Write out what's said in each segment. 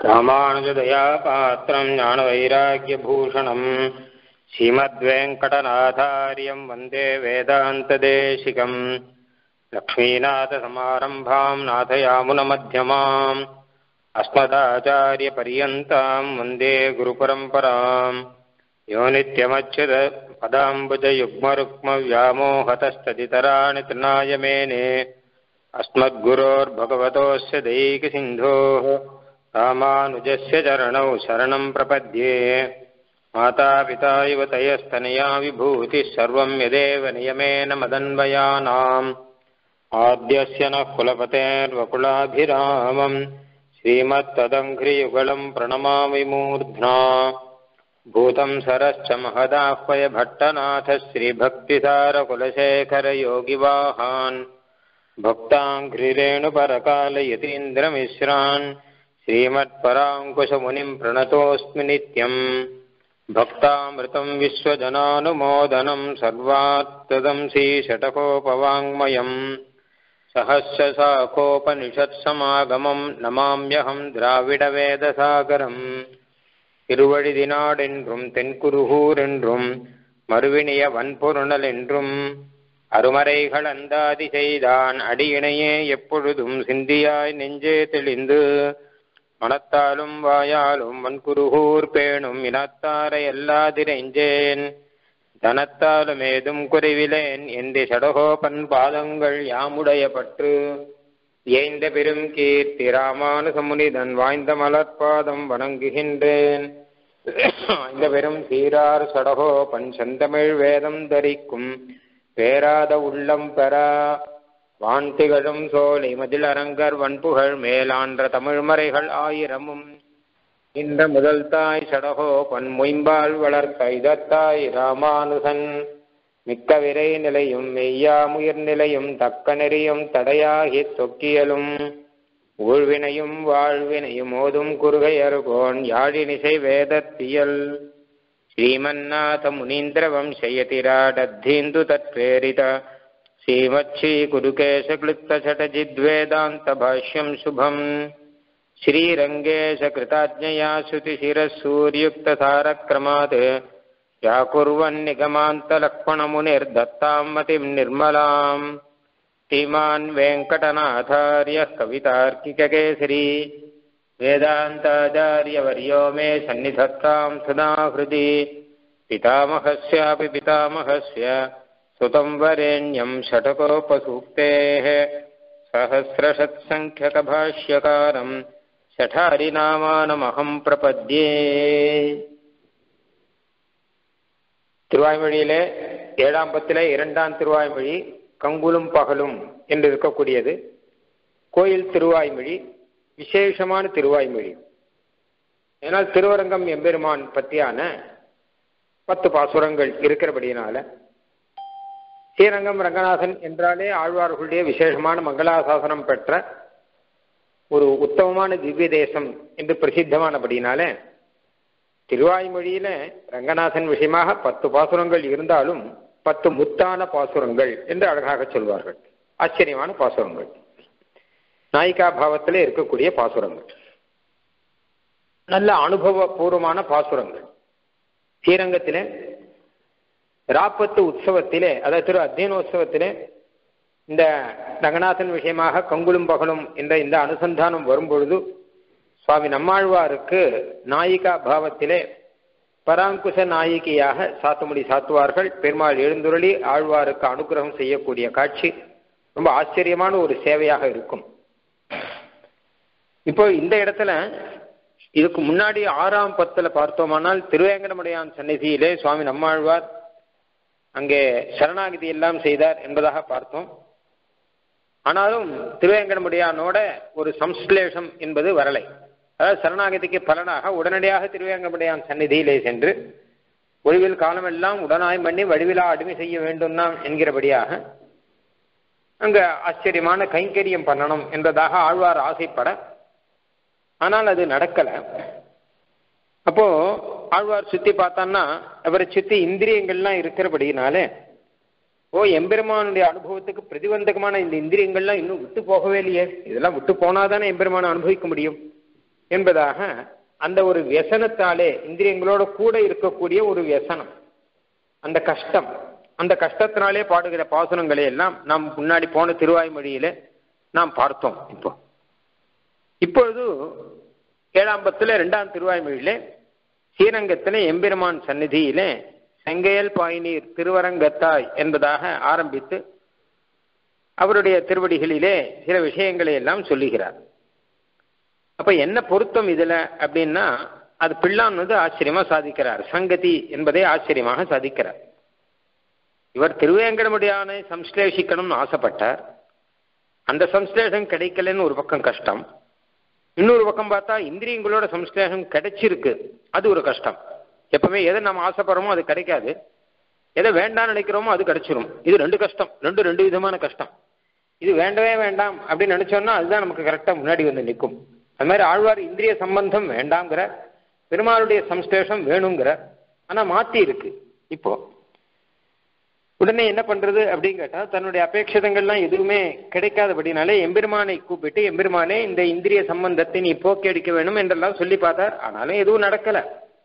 ராமானுஜதயா பாத்திரம் ஞானவைராக்கியபூஷணம் ஸ்ரீமத்வேங்கடநாதாரியம் வந்தே வேதாந்ததேசிகம் லக்ஷ்மீநாதசமாரம்பாம் நாதயாமுனமத்தியமாம் அஸ்மதாச்சாரியபரியந்தாம் வந்தே குருபரம்பராம் யோ நித்யமச்சுத பதாம்புஜயுக்மருக்மவ்யாமோஹதஸ்ததிதராணி திருநாயமேனே अस्मद्गुरोर्भगवतोस्य दैकसिन्धोः रामानुजस्य चरणौ शरणं प्रपद्ये मातापिता इव तयस्तनया विभूतिः सर्वं यदेव नियमेन मदन्वयानाम् आद्यस्य नः कुलपतेर्वकुलाभिरामम् श्रीमत्तदङ्घ्रियुगलं प्रणमामि मूर्ध्ना भूतं सरश्च महदाह्वय भट्टनाथ श्रीभक्तिसारकुलशेखरयोगिवाहान् भक्ताङ्घ्रिरेणुपरकालयतीन्द्रमिश्रान् श्रीमत्पराङ्कुशमुनिं प्रणतोऽस्मि नित्यम् भक्तामृतं विश्वजनानुमोदनं सर्वात्तदं श्रीषटकोपवाङ्मयम् सहस्रशाखोपनिषत्समागमं नमाम्यहं द्राविडवेदसागरम् திருவழிதினாடென்றும் தென்குருகூரென்றும் மறுவினிய வன்பொருணலென்றும் அருமறைகள் அந்தாதி செய்தான் அடியினையே எப்பொழுதும் சிந்தியாய் நெஞ்சே தெளிந்து மனத்தாலும் வாயாலும் வன்குருகூர் பேணும் இனத்தாரை எல்லாதிரைஞ்சேன் தனத்தாலும் ஏதும் குறைவிலேன் என்று சடகோபன் பாதங்கள் யாமுடைய பற்று ஏய்ந்த பெரும் கீர்த்தி ராமானுசமுனிதன் வாய்ந்த மலர்பாதம் வணங்குகின்றேன். இந்த பெரும் சீரார் சடகோபன் செந்தமிழ் வேதம் தரிக்கும் பேராத உள்ளம் பெறா வான்திகளும் சோலை மதில் அரங்கர் வன்புகழ் மேலான்ற தமிழ்மறைகள் ஆயிரமும் இந்த முதல் தாய் சடகோபன் மொயம்பால் வளர்த்த இதத்தாய் ராமானுசன் மிக்க விரை நிலையும் மெய்யாமுயிர் நிலையும் தக்க நெறியும் தடையாகி தொக்கியலும் ஊழ்வினையும் வாழ்வினையும் ஓதும் குறுகையர்கோன் யாழினிசை வேதத்தியல் श्रीमन्नाथ मुनीन्द्र वंशयतिराडद्धीन्दु तत्प्रेरित श्रीमच्छी कुरुकेशक्लुप्तछटजिद्वेदान्त भाष्यं शुभम् श्रीरङ्गेश कृताज्ञया श्रुतिशिरसूर्युक्तसारक्रमात् व्याकुर्वन्निगमान्तलक्ष्मणमुनिर्दत्तां मतिं निर्मलाम् श्रीमान् वेङ्कटनाथार्यः कवितार्किककेसरी वेदान्ताचार्यवर्यो मे सन्निधत्तां सदा हृदि पितामहस्यापि पितामहस्य सुतं वरेण्यं षटकोपसूक्तेः सहस्रशत्सङ्ख्यकभाष्यकारं शठारिनामानमहं प्रपद्ये. திருவாய்மொழியிலே 7ஆம் பத்திலே 2ஆம் திருவாய்மொழி கங்குலும் பகலும் என்று இருக்கக்கூடியது கோயில் திருவாய்மொழி, விசேஷமான திருவாய்மொழி. ஏனால் திருவரங்கம் எம்பெருமான் பற்றியான 10 பாசுரங்கள் இருக்கிறபடியினால ஸ்ரீரங்கம் ரங்கநாதன் என்றாலே ஆழ்வார்களுடைய விசேஷமான மங்களாசாசனம் பெற்ற ஒரு உத்தமமான திவ்ய தேசம் என்று பிரசித்தமானபடினால திருவாய்மொழியில ரங்கநாதன் விஷயமாக 10 பாசுரங்கள் இருந்தாலும் 10 முத்தான பாசுரங்கள் என்று அழகாக சொல்வார்கள். ஆச்சரியமான பாசுரங்கள், நாயிகா பாவத்தில் இருக்கக்கூடிய பாசுரங்கள், நல்ல அனுபவபூர்வமான பாசுரங்கள். ஸ்ரீரங்கத்திலே ராப்பத்து உற்சவத்திலே, அதாவது திரு அத்தியனோத்சவத்திலே இந்த ரங்கநாதன் விஷயமாக கங்குலும் பகலும் என்ற இந்த அனுசந்தானம் வரும்பொழுது சுவாமி நம்மாழ்வாருக்கு நாயிகா பாவத்திலே பராங்குச நாயிகையாக சாத்துமணி சாத்துவார்கள். பெருமாள் எழுந்துருளி ஆழ்வாருக்கு அனுகிரகம் செய்யக்கூடிய காட்சி ரொம்ப ஆச்சரியமான ஒரு சேவையாக இருக்கும். இப்போ இந்த இடத்துல இதுக்கு முன்னாடி 6ஆம் பத்துல பார்த்தோமானால் திருவேங்கடமுடையான் சந்நிதியிலே சுவாமி நம்மாழ்வார் அங்கே சரணாகதி எல்லாம் செய்தார் என்பதாக பார்த்தோம். ஆனாலும் திருவேங்கடமுடையானோட ஒரு சம்ஸ்லேஷம் என்பது வரலை. அதாவது சரணாகதிக்கு பலனாக உடனடியாக திருவேங்கடமுடையான் சந்நிதியிலே சென்று ஒழிவில் காலமெல்லாம் உடனாய் பண்ணி வடிவிலா அடிமை செய்ய வேண்டும் நாம் என்கிறபடியாக அங்க ஆச்சரியமான கைங்கரியம் பண்ணணும் என்பதாக ஆழ்வார் ஆசைப்பட, ஆனால் அது நடக்கல. அப்போ ஆழ்வார் சுத்தி பார்த்தான்னா அவரை சுத்தி இந்திரியங்கள்லாம் இருக்கிறபடினாலே எம்பெருமானுடைய அனுபவத்துக்கு பிரதிபந்தகமான இந்த இந்திரியங்கள்லாம் இன்னும் விட்டு போகவே இல்லையே, இதெல்லாம் விட்டு போனாதானே எம்பெருமானை அனுபவிக்க முடியும் என்பதாக அந்த ஒரு வியசனத்தாலே இந்திரியங்களோட கூட இருக்கக்கூடிய ஒரு வியசனம், அந்த கஷ்டம், அந்த கஷ்டத்தினாலே பாடுகிற பாசுரங்களை எல்லாம் நாம் முன்னாடி போன திருவாய்மொழியில நாம் பார்த்தோம். இப்பொழுது 7ஆம் பத்துல 2ஆம் திருவாய்மொழியில ஸ்ரீரங்கத்திலே எம்பெருமான் சந்நிதியிலே செங்கையல் பாய்நீர் திருவரங்கத்தாய் என்பதாக ஆரம்பித்து அவருடைய திருவடிகளிலே சில விஷயங்களை எல்லாம் சொல்லுகிறார். அப்ப என்ன பொருத்தம் இதுல அப்படின்னா, அது பிள்ளான் ஆச்சரியமா சாதிக்கிறார். சங்கதி என்பதை ஆச்சரியமாக சாதிக்கிறார். இவர் திருவேங்கடமுடியானை சம்ஸ்லேஷிக்கணும்னு ஆசைப்பட்டார். அந்த சம்ஸ்லேஷம் கிடைக்கலன்னு ஒரு பக்கம் கஷ்டம். இன்னொரு பக்கம் பார்த்தா இந்திரியங்களோட சம்ஸ்லேஷம் கிடைச்சிருக்கு, அது ஒரு கஷ்டம். எப்பவுமே எதை நம்ம ஆசைப்படுறோமோ அது கிடைக்காது, எதை வேண்டாம் நினைக்கிறோமோ அது கிடைச்சிரும். இது ரெண்டு கஷ்டம், ரெண்டு விதமான கஷ்டம். இது வேண்டவே வேண்டாம் அப்படின்னு நினைச்சோம்னா அதுதான் நமக்கு கரெக்டா முன்னாடி வந்து நிற்கும். அது மாதிரி ஆழ்வார் இந்திரிய சம்பந்தம் வேண்டாங்கிற, பெருமாளுடைய சம்ஸ்லேஷம் வேணுங்கிற, ஆனா மாத்தி இருக்கு. இப்போ உடனே என்ன பண்றது அப்படின்னு கேட்டா, தன்னுடைய அபேட்சிதங்கள்லாம் எதுவுமே கிடைக்காதபடினாலே எம்பெருமானை கூப்பிட்டு, எம்பெருமானே இந்த இந்திரிய சம்பந்தத்தை நீ போக்கி அடிக்க வேணும் என்றெல்லாம் சொல்லி பார்த்தார். ஆனாலும் எதுவும் நடக்கல.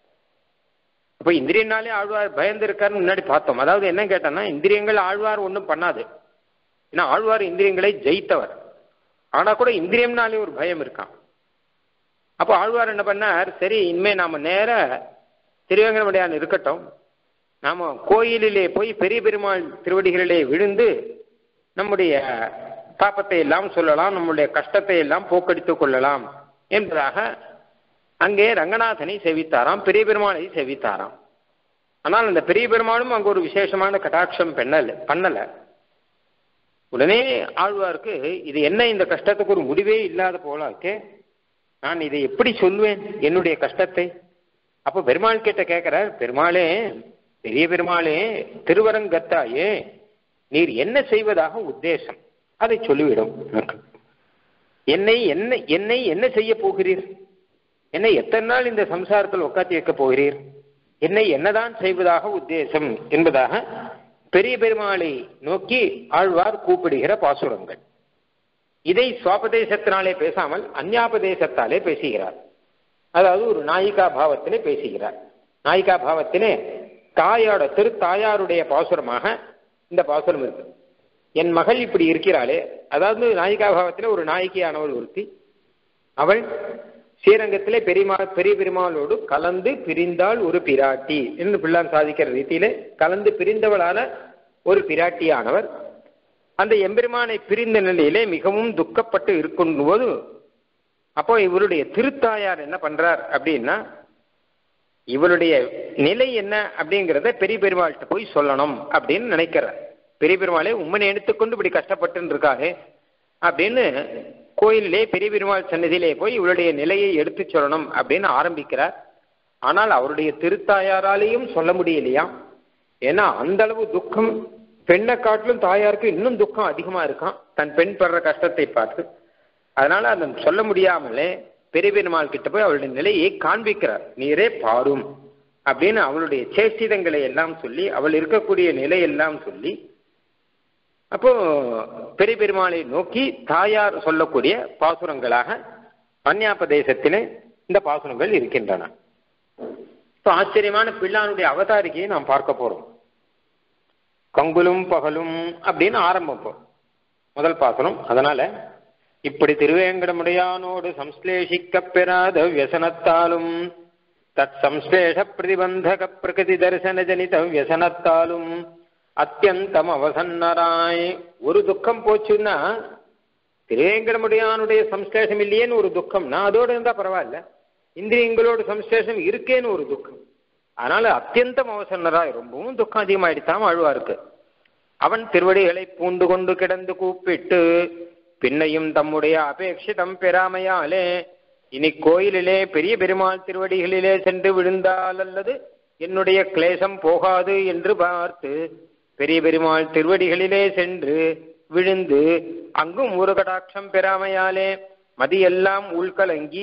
அப்ப இந்திரியனாலே ஆழ்வார் பயந்து இருக்காருன்னு முன்னாடி பார்த்தோம். அதாவது என்ன கேட்டான்னா, இந்திரியங்கள் ஆழ்வார் ஒன்றும் பண்ணாது. ஏன்னா ஆழ்வார் இந்திரியங்களை ஜெயித்தவர். ஆனா கூட இந்திரியம்னாலே ஒரு பயம் இருக்கான். அப்போ ஆழ்வார் என்ன பண்ணார், சரி இனிமே நாம நேர திருவேங்கடமுடியான் இருக்கட்டும், நாம கோயிலிலே போய் பெரிய பெருமாள் திருவடிகளிலே விழுந்து நம்முடைய பாப்பத்தை எல்லாம் சொல்லலாம், நம்முடைய கஷ்டத்தை எல்லாம் போக்கடித்துக் கொள்ளலாம் என்பதாக அங்கே ரங்கநாதனை சேவித்தாராம், பெரிய பெருமாளை சேவித்தாராம். ஆனால் அந்த பெரிய பெருமாளும் அங்கு ஒரு விசேஷமான கட்டாட்சம் பண்ணல. உடனே ஆழ்வாருக்கு இது என்ன, இந்த கஷ்டத்துக்கு ஒரு முடிவே இல்லாத போல இருக்கே, நான் இதை எப்படி சொல்வேன் என்னுடைய கஷ்டத்தை? அப்போ பெருமாள் கிட்ட கேட்கிறார், பெருமாளே, பெரிய பெருமாளே, திருவரங்கத்தாயே, நீர் என்ன செய்வதாக உத்தேசம் அதை சொல்லிவிடும். என்னை என்ன செய்ய போகிறீர்? என்னை எத்தனை நாள் இந்த சம்சாரத்தில் உட்காத்தி வைக்க போகிறீர்? என்னை என்னதான் செய்வதாக உத்தேசம் என்பதாக பெரிய பெருமாளை நோக்கி ஆழ்வார் கூப்பிடுகிற பாசுரங்கள். இதை சுவாபதேசத்தினாலே பேசாமல் அந்யாபதேசத்தாலே பேசுகிறார். அதாவது ஒரு நாயிகா பாவத்திலே பேசுகிறார். நாயிகா பாவத்திலே தாயோட தாயாருடைய பாசுரமாக இந்த பாசுரம் இருக்கு. என் மகள் இப்படி இருக்கிறாளே, அதாவது நாயிகா பாவத்திலே ஒரு நாயகியானவள் ஒருத்தி, அவள் ஸ்ரீரங்கத்திலே பெரிய பெருமாளோடு கலந்து பிரிந்தாள் ஒரு பிராட்டி என்று பிள்ளான் சாதிக்கிற ரீதியிலே கலந்து பிரிந்தவளான ஒரு பிராட்டியானவர் அந்த எம்பெருமானை பிரிந்த நிலையிலே மிகவும் துக்கப்பட்டு இருக்கும் போது, அப்போ இவருடைய திருத்தாயார் என்ன பண்றார் அப்படின்னா, இவருடைய நிலை என்ன அப்படிங்கிறத பெரிய பெருமாள்கிட்ட போய் சொல்லணும் அப்படின்னு நினைக்கிறார். பெரிய பெருமாளே உம்மனை எடுத்துக்கொண்டு இப்படி கஷ்டப்பட்டு இருக்காரு அப்படின்னு கோயிலே பெரிய பெருமாள் சன்னதியிலே போய் இவருடைய நிலையை எடுத்து சொல்லணும் அப்படின்னு ஆரம்பிக்கிறார். ஆனால் அவருடைய திருத்தாயாராலையும் சொல்ல முடியலையாம். ஏன்னா அந்த அளவு துக்கம், பெண்ணை காட்டிலும் தாயாருக்கு இன்னும் துக்கம் அதிகமா இருக்கான் தன் பெண் படுற கஷ்டத்தை பார்த்து. அதனால அதை சொல்ல முடியாமலே பெரிய பெருமாள் கிட்ட போய் அவளுடைய நிலையை காண்பிக்கிறார். நீரே பாரும் அப்படின்னு அவளுடைய சேஷ்டிதங்களை எல்லாம் சொல்லி, அவள் இருக்கக்கூடிய நிலையெல்லாம் சொல்லி, அப்போ பெரிய பெருமாளை நோக்கி தாயார் சொல்லக்கூடிய பாசுரங்களாக அந்யாபதேசத்திலே இந்த பாசுரங்கள் இருக்கின்றன. இப்போ ஆச்சரியமான பிள்ளானுடைய அவதாரிக்கையை நாம் பார்க்க போறோம். கங்குலும் பகலும் அப்படின்னு ஆரம்பிப்போம் முதல் பாசுரம். அதனால இப்படி திருவேங்கடமுடையானோடு சம்ஸ்லேஷிக்க பெறாத வியசனத்தாலும் தத் சம்ஸ்லேஷ பிரதிபந்தக பிரகிருதி தரிசன ஜனித வியசனத்தாலும் அத்தியந்தம் அவசன்னராய். ஒரு துக்கம் போச்சுன்னா, திருவேங்கடமுடையானுடைய சம்ஸ்லேஷம் இல்லையேன்னு ஒரு துக்கம்னா அதோடு இருந்தா பரவாயில்ல, இந்திரியங்களோட சம்ஸ்லேஷம் இருக்கேன்னு ஒரு துக்கம். அதனால அத்தியந்தம் அவசன்னராய், ரொம்பவும் துக்கம் அதிகமாயிடுத்தான் ஆழ்வாருக்கு. அவன் திருவடிகளை பூண்டு கொண்டு கிடந்து கூப்பிட்டு பின்னையும் தம்முடைய அபேட்சிதம் பெறாமையாலே இனி கோயிலிலே பெரிய பெருமாள் திருவடிகளிலே சென்று விழுந்தால் அல்லது என்னுடைய கிளேசம் போகாது என்று பார்த்து பெரிய பெருமாள் திருவடிகளிலே சென்று விழுந்து அங்கும் ஒரு கடாட்சம் பெறாமையாலே மதியெல்லாம் உள்கலங்கி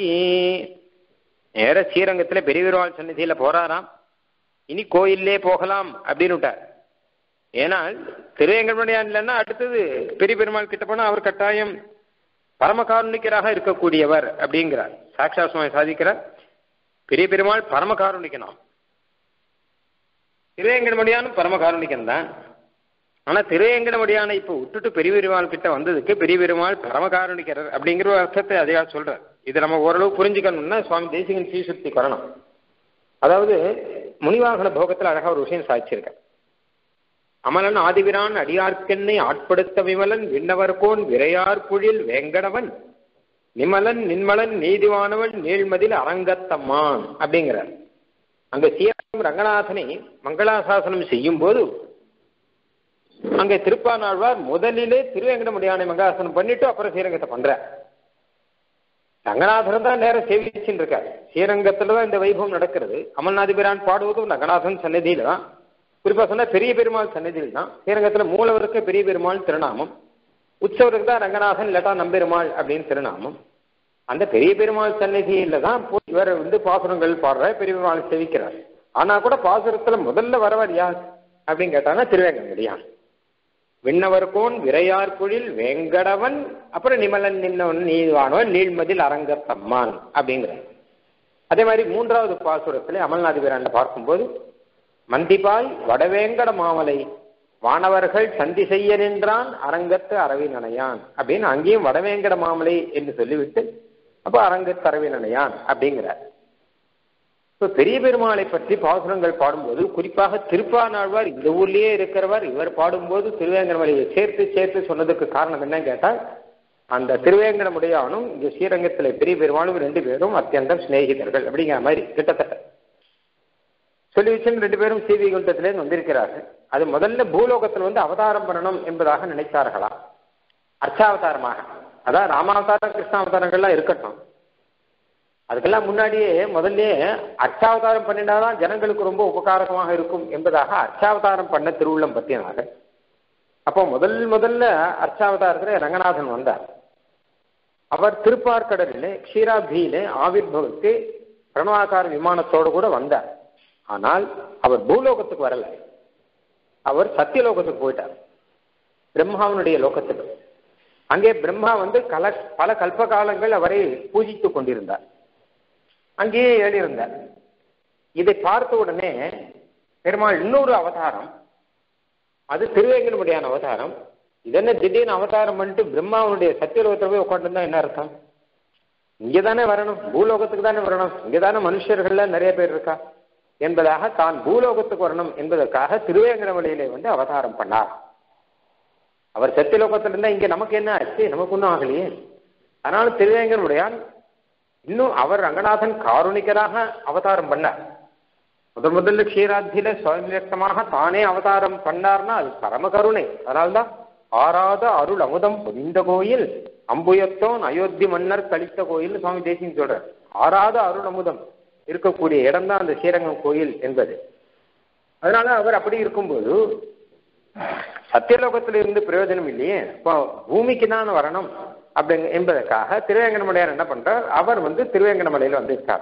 நேர ஸ்ரீரங்கத்துல பெரிய பெருமாள் சன்னதியில போறாராம். இனி கோயிலே போகலாம் அப்படின்னு விட்டார். ஏனால் திருவேங்கடமுடையான் இல்லைன்னா அடுத்தது பெரிய பெருமாள் கிட்ட போனா அவர் கட்டாயம் பரமகாருணிக்கராக இருக்கக்கூடியவர் அப்படிங்கிறார். சாட்சாத் சுவாமி சாதிக்கிறார், பெரிய பெருமாள் பரமகாருணிக்கனாம். திருவேங்கடமுடியானும் பரமகாருணிக்கன் தான். ஆனா திருவேங்கடமுடியான இப்ப விட்டுட்டு பெரிய பெருமாள் கிட்ட வந்ததுக்கு பெரிய பெருமாள் பரமகாருணிக்கரர் அப்படிங்கிற ஒரு அர்த்தத்தை அதையா சொல்றார். இது நம்ம ஓரளவு புரிஞ்சுக்கணும்னா சுவாமி தேசிகன் ஸ்ரீசுக்தி வரணும். அதாவது முனிவாகன போகத்தில் அழகா ஒரு விஷயம் சாதிச்சிருக்க. அமலன் ஆதிபிரான் அடியார்க்கென்னை ஆட்படுத்த விமலன் விண்ணவர்கோன் விரையார் புழில் வேங்கடவன் நிமலன் நின்மலன் நீதிவானவன் நீழ்மதில் அரங்கத்தம்மான் அப்படிங்கிறார். அங்க ஸ்ரீரங்கம் ரங்கநாதனை மங்களாசாசனம் செய்யும் போது அங்க திருப்பானாழ்வார் முதலிலே திருவேங்கடமுடியானை மங்களாசாசனம் பண்ணிட்டு அப்புறம் ஸ்ரீரங்கத்தை பண்ற. ரங்கநாதன் தான் நேரம் சேவிச்சுன்னு இருக்காரு. ஸ்ரீரங்கத்துலதான் இந்த வைபவம் நடக்கிறது. அமல்நாதிபிரான் பாடுவதும் ரங்கநாதன் சன்னதியில தான். குறிப்பா சொன்னா பெரிய பெருமாள் சன்னதியில் தான். ஸ்ரீரங்கத்துல மூலவருக்கு பெரிய பெருமாள் திருநாமம், உற்சவருக்கு தான் ரங்கநாதன் இல்லாட்டா நம்பெருமாள் அப்படின்னு திருநாமம். அந்த பெரிய பெருமாள் சன்னதியில தான் இவர் பாசுரங்கள் பாடுற பெரிய பெருமாள் சேவிக்கிறார். ஆனா கூட பாசுரத்துல முதல்ல வரவர் யார் அப்படின்னு கேட்டாங்கன்னா திருவேங்கடமுடியான். விண்ணவர்கோன் விரையார் பொழில் வேங்கடவன் அப்புறம் நிமலன் நின்னவன் நீதிவானவன் நீழ்மதில் அரங்கத்தம்மான் அப்படிங்கிற. அதே மாதிரி மூன்றாவது பாசுரத்திலே அமல்நாதிபிரான் பார்க்கும்போது மந்திபாய் வடவேங்கட மாமலை வானவர்கள் சந்தி செய்ய நின்றான் அரங்கத்து அரவினனையான் அப்படின்னு அங்கேயும் வடவேங்கட மாமலை என்று சொல்லிவிட்டு அப்போ அரங்கத்து அரவினனையான் அப்படிங்கிறார். இப்போ பெரிய பெருமாளை பற்றி பாசுரங்கள் பாடும்போது குறிப்பாக திருப்பானாழ்வார் இந்த ஊர்லயே இருக்கிறவர், இவர் பாடும்போது திருவேங்கடமலையை சேர்த்து சேர்த்து சொன்னதுக்கு காரணம் என்னன்னு கேட்டால் அந்த திருவேங்கடமுடியானும் இங்க ஸ்ரீரங்கத்தில் பெரிய பெருமாளும் ரெண்டு பேரும் அத்தியந்தம் சிநேகிதர்கள் அப்படிங்கிற மாதிரி கிட்டத்தட்ட சொல்லி வச்சு ரெண்டு பேரும் சீவி குண்டத்திலேருந்து வந்திருக்கிறார்கள். அது முதல்ல பூலோகத்தில் அவதாரம் பண்ணணும் என்பதாக நினைத்தார்களாம், அர்ச்சாவதாரமாக. அதான் ராமாவதாரம் கிருஷ்ணாவதாரங்கள்லாம் இருக்கட்டும், அதுக்கெல்லாம் முன்னாடியே முதல்ல அர்ச்சாவதாரம் பண்ணினாதான் ஜனங்களுக்கு ரொம்ப உபகாரகமாக இருக்கும் என்பதாக அர்ச்சாவதாரம் பண்ண திருவுள்ளம் பற்றினாங்க. அப்போ முதல்ல அர்ச்சாவதாரத்தில் ரங்கநாதன் வந்தார். அவர் திருப்பார்கடலிலே க்ஷீராப்தியிலே ஆவிர்பவித்து பிரணவாகார விமானத்தோடு கூட வந்தார். ஆனால் அவர் பூலோகத்துக்கு வரல, அவர் சத்தியலோகத்துக்கு போயிட்டார், பிரம்மாவனுடைய லோகத்துக்கு. அங்கே பிரம்மா பல கல்ப காலங்கள் அவரை பூஜித்துக் கொண்டிருந்தார், அங்கேயே ஏறியிருந்தார். இதை பார்த்த உடனே பெருமாள் இன்னொரு அவதாரம், அது திருவேங்கடமுடியான அவதாரம். இதென்ன திடீர்னு அவதாரம் பண்ணிட்டு பிரம்மாவனுடைய சத்தியலோகத்தில் போய் உட்காந்துருந்தா என்ன அர்த்தம்? இங்கேதானே வரணும், பூலோகத்துக்கு தானே வரணும், இங்கேதானே மனுஷர்கள்ல நிறைய பேர் இருக்கா என்பதாக தான் பூலோகத்துக்கு வரணும் என்பதற்காக திருவேங்கடமலையிலே அவதாரம் பண்ணார். அவர் சத்தியலோகத்தில் இருந்தா இங்க நமக்கு என்ன ஆச்சு, நமக்கு ஒன்றும் ஆகலையே. அதனால திருவேங்கடமுடியான் இன்னும் அவர் ரங்கநாதன் காருணிகராக அவதாரம் பண்ணார். முதல்ல க்ஷீராத்தியில சுயநியக்தமாக தானே அவதாரம் பண்ணார்னா அது பரம கருணை. அதனால்தான் ஆராத அருள் அமுதம் பொதிந்த கோயில் அம்புயத்தோன் அயோத்தி மன்னர் கழித்த கோயில் சுவாமி தேசிகன் சொல்றார். ஆராத அருள் அமுதம் இருக்கக்கூடிய இடம் தான் அந்த ஸ்ரீரங்கம் கோயில் என்பது. அதனால அவர் அப்படி இருக்கும்போது சத்தியலோகத்தில் இருந்து பிரயோஜனம் இல்லையே, இப்போ பூமிக்கு தான் வரணும் அப்படி என்பதற்காக திருவேங்கடமுடியார் என்ன பண்றார், அவர் திருவேங்கடமலையில இருக்கார்.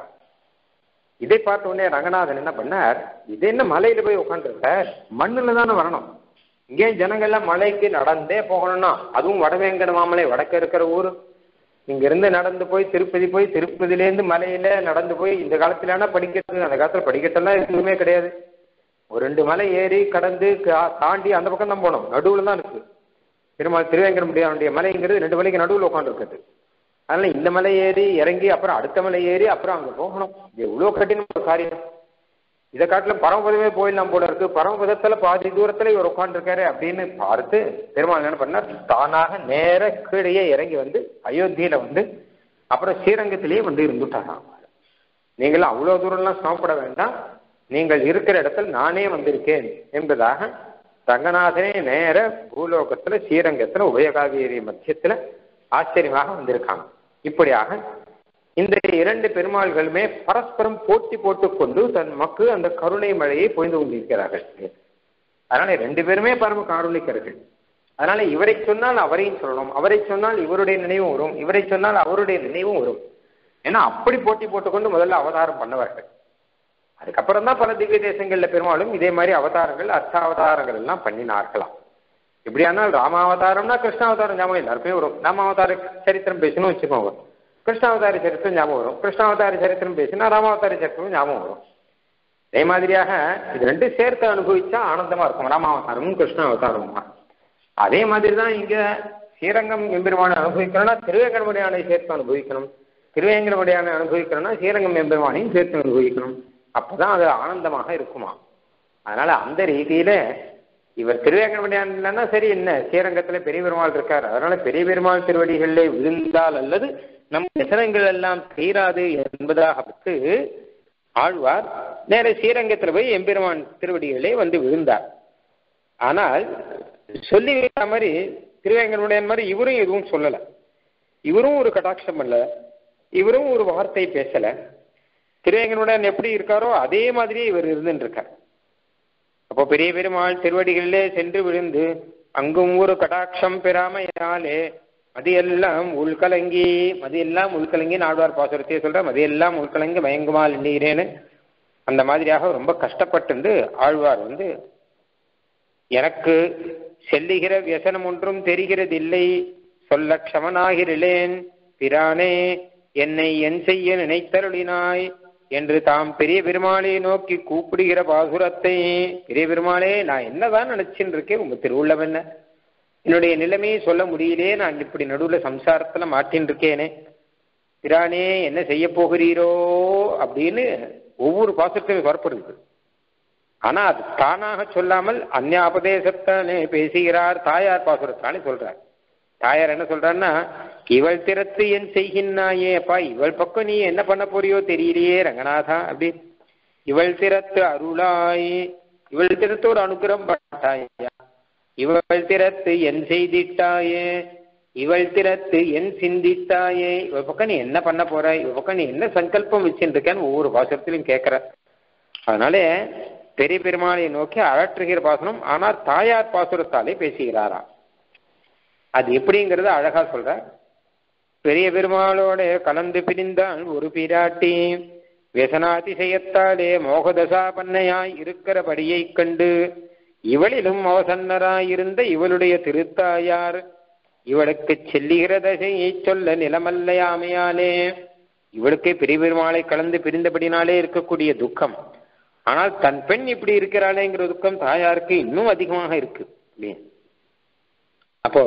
இதை பார்த்த உடனே ரங்கநாதன் என்ன பண்ணார், இது என்ன மலையில போய் உட்காந்துருக்க, மண்ணுல தானே வரணும், இங்கே ஜனங்கள்லாம் மலைக்கு நடந்தே போகணும்னா, அதுவும் வடவேங்கட மாமலை வடக்க இருக்கிற ஊர், இங்கிருந்து நடந்து போய் திருப்பதியிலேருந்து மலையில நடந்து போய், இந்த காலத்துல படிக்கிறது, அந்த காலத்துல படிக்கட்டெல்லாம் எதுவுமே கிடையாது. ஒரு 2 மலை ஏறி கடந்து தாண்டி அந்த பக்கம் தான் போனோம், நடுவுல தான் இருக்கு பெருமாள் திருவேங்கடமுடியானுடைய மலைங்கிறது 2 மலைக்கு நடுவில் உட்காந்துருக்குது. அதனால இந்த மலை ஏறி இறங்கி அப்புறம் அடுத்த மலை ஏறி அப்புறம் அங்க போகணும், இது இவ்வளவு கடினம் ஒரு காரியம். இதை காட்டிலும் பரமபதமே போயிடலாம் போல இருக்கு, பரமபதத்துல பாதி தூரத்துல இவர் உட்காந்துருக்காரு அப்படின்னு பார்த்து பெருமாள் என்ன பண்ணார், தானாக நேர கீழையே இறங்கி அயோத்தியில அப்புறம் ஸ்ரீரங்கத்திலேயே இருந்துட்டாராம். நீங்களும் அவ்வளவு தூரம்லாம் சாப்பிட வேண்டாம், நீங்கள் இருக்கிற இடத்துல நானே வந்திருக்கேன் என்பதாக ரங்கநாதனே நேர பூலோகத்துல ஸ்ரீரங்கத்துல உபயகாவேரி மத்தியத்துல ஆச்சரியமாக வந்திருக்காங்க. இப்படியாக இந்த 2 பெருமாள்களுமே பரஸ்பரம் போட்டி போட்டுக்கொண்டு தன் மக்கு அந்த கருணை மழையை பொய்ந்து கொண்டிருக்கிறார்கள். அதனால 2 பேருமே பரம காருணிக்கர்கள். அதனால இவரை சொன்னால் அவரையும் சொல்லணும், அவரை சொன்னால் இவருடைய நினைவும் வரும், இவரை சொன்னால் அவருடைய நினைவும் வரும். ஏன்னா அப்படி போட்டி போட்டுக்கொண்டு முதல்ல அவதாரம் பண்ணவர்கள். அதுக்கப்புறம் தான் பல திவ்ய தேசங்கள்ல பெருமாளும் இதே மாதிரி அவதாரங்கள் அர்ச்சாவதாரங்கள் எல்லாம் பண்ணினார்களாம். எப்படியானால் ராமாவதாரம்னா கிருஷ்ணாவதாரம் ஞாபகம் எல்லாருமே வரும். ராமாவதார சரித்திரம் பேசணும்னு வச்சுக்கோங்க, கிருஷ்ணாவதார சரித்திரம் ஞாபகம் வரும். கிருஷ்ணாவதார சரித்திரம் பேசினா ராமாவதார சரித்திரம் ஞாபகம் வரும். அதே மாதிரியாக இது ரெண்டு சேர்த்து அனுபவிச்சா ஆனந்தமா இருக்கும், ராமாவதாரமும் கிருஷ்ணாவதாரமும். அதே மாதிரி தான் இங்க ஸ்ரீரங்கம் எம்பெருமானை அனுபவிக்கணும்னா திருவேங்கடமுடியானை சேர்த்து அனுபவிக்கணும், திருவேங்கடமுடியானை அனுபவிக்கணும்னா ஸ்ரீரங்கம் எம்பெருமானையும் சேர்த்து அனுபவிக்கணும். அப்பதான் அது ஆனந்தமாக இருக்குமா. அதனால அந்த ரீதியில இவர் திருவேங்கடமுடியான் இல்லைன்னா சரி, என்ன ஸ்ரீரங்கத்துல பெரிய பெருமாள் இருக்கார், அதனால பெரிய பெருமாள் திருவடிகளிலே விழுந்தால் அல்லது நம் விசனங்கள் எல்லாம் தீராது என்பதாக ஆழ்வார் நேர ஸ்ரீரங்கத்துல போய் எம்பெருமான் திருவடிகளே வந்து விழுந்தார். ஆனால் சொல்லி வைத்த மாதிரி திருவேங்கடமுடியான் மாதிரி இவரும் எதுவும் சொல்லல, இவரும் ஒரு கடாட்சம் பண்ணல, இவரும் ஒரு வார்த்தை பேசல. திருவேங்கடமுடியான் எப்படி இருக்காரோ அதே மாதிரியே இவர் இருந்துட்டு இருக்கார். அப்போ பெரிய பெருமாள் திருவடிகளிலே சென்று விழுந்து அங்கும் ஒரு கடாட்சம் பெறாமையாலே மதியெல்லாம் உள்கலங்கி, மதியெல்லாம் உள்கலங்கி ஆழ்வார் பாசுரத்தையே சொல்ற, மதியெல்லாம் உள்கலங்கி மயங்குமால் நீரேன்னு அந்த மாதிரியாக ரொம்ப கஷ்டப்பட்டு ஆழ்வார் வந்து எனக்கு செல்லுகிற வியசனம் ஒன்றும் தெரிகிறதில்லை, சொல்ல க்ஷமனாகிறேன் பிரானே என்னை என் செய்ய நினைத்தருளினாய் என்று தாம் பெரிய பெருமாளை நோக்கி கூப்பிடுகிற பாசுரத்தை, பெரிய பெருமாளே நான் என்னதான் நினைச்சுன்னு இருக்கேன், உங்க திருவுள்ளம் என்ன, என்னுடைய நிலைமையை சொல்ல முடியலே, நான் இப்படி நடுவில் சம்சாரத்துல மாட்டின்னு இருக்கேனே, பிரானே என்ன செய்ய போகிறீரோ அப்படின்னு ஒவ்வொரு பாசுரத்தையும் வரப்படுது. ஆனா அது தானாக சொல்லாமல் அந்நியாபதேசத்தானே பேசுகிறார். தாயார் பாசுரத்தானே சொல்றார். தாயார் என்ன சொல்றாருன்னா, இவள் திறத்து என் செய்கின்னாயே, அப்பா இவள் பக்கம் நீ என்ன பண்ண போறியோ தெரியலையே ரங்கநாதா அப்படி, இவள் திறத்து அருளாய், இவள் திறத்து ஒரு அனுகிரகம் பண்ணாயா, இவள் திறத்து என் செய்திட்டாயே, இவள் திறத்து என் சிந்தித்தாயே, இவள் பக்கம் நீ என்ன பண்ண போற, இவள் பக்கம் நீ என்ன சங்கல்பம் வச்சுட்டு இருக்கேன்னு ஒவ்வொரு பாசுரத்திலும் கேட்கிற. அதனால பெரிய பெருமாளை நோக்கி அழற்றுகிற பாசனம், ஆனால் தாயார் பாசுரத்தாலே பேசுகிறாரா. அது எப்படிங்கிறது அழகா சொல்ற. பெரிய பெருமாளோட கலந்து பிரிந்தால் ஒரு பிராட்டி வியசனாதிசயத்தாலே மோகதசா பண்ணையாய் இருக்கிறபடியை கண்டு இவளிலும் அவசன்னராயிருந்த இவளுடைய திருத்தாயார் இவளுக்கு செல்லுகிற தசையை சொல்ல நிலமல்லையாமையாலே, இவளுக்கு பெரிய பெருமாளை கலந்து பிரிந்தபடினாலே இருக்கக்கூடிய துக்கம், ஆனால் தன் பெண் இப்படி இருக்கிறாளேங்கிற துக்கம் தாயாருக்கு இன்னும் அதிகமாக இருக்கு. அப்போ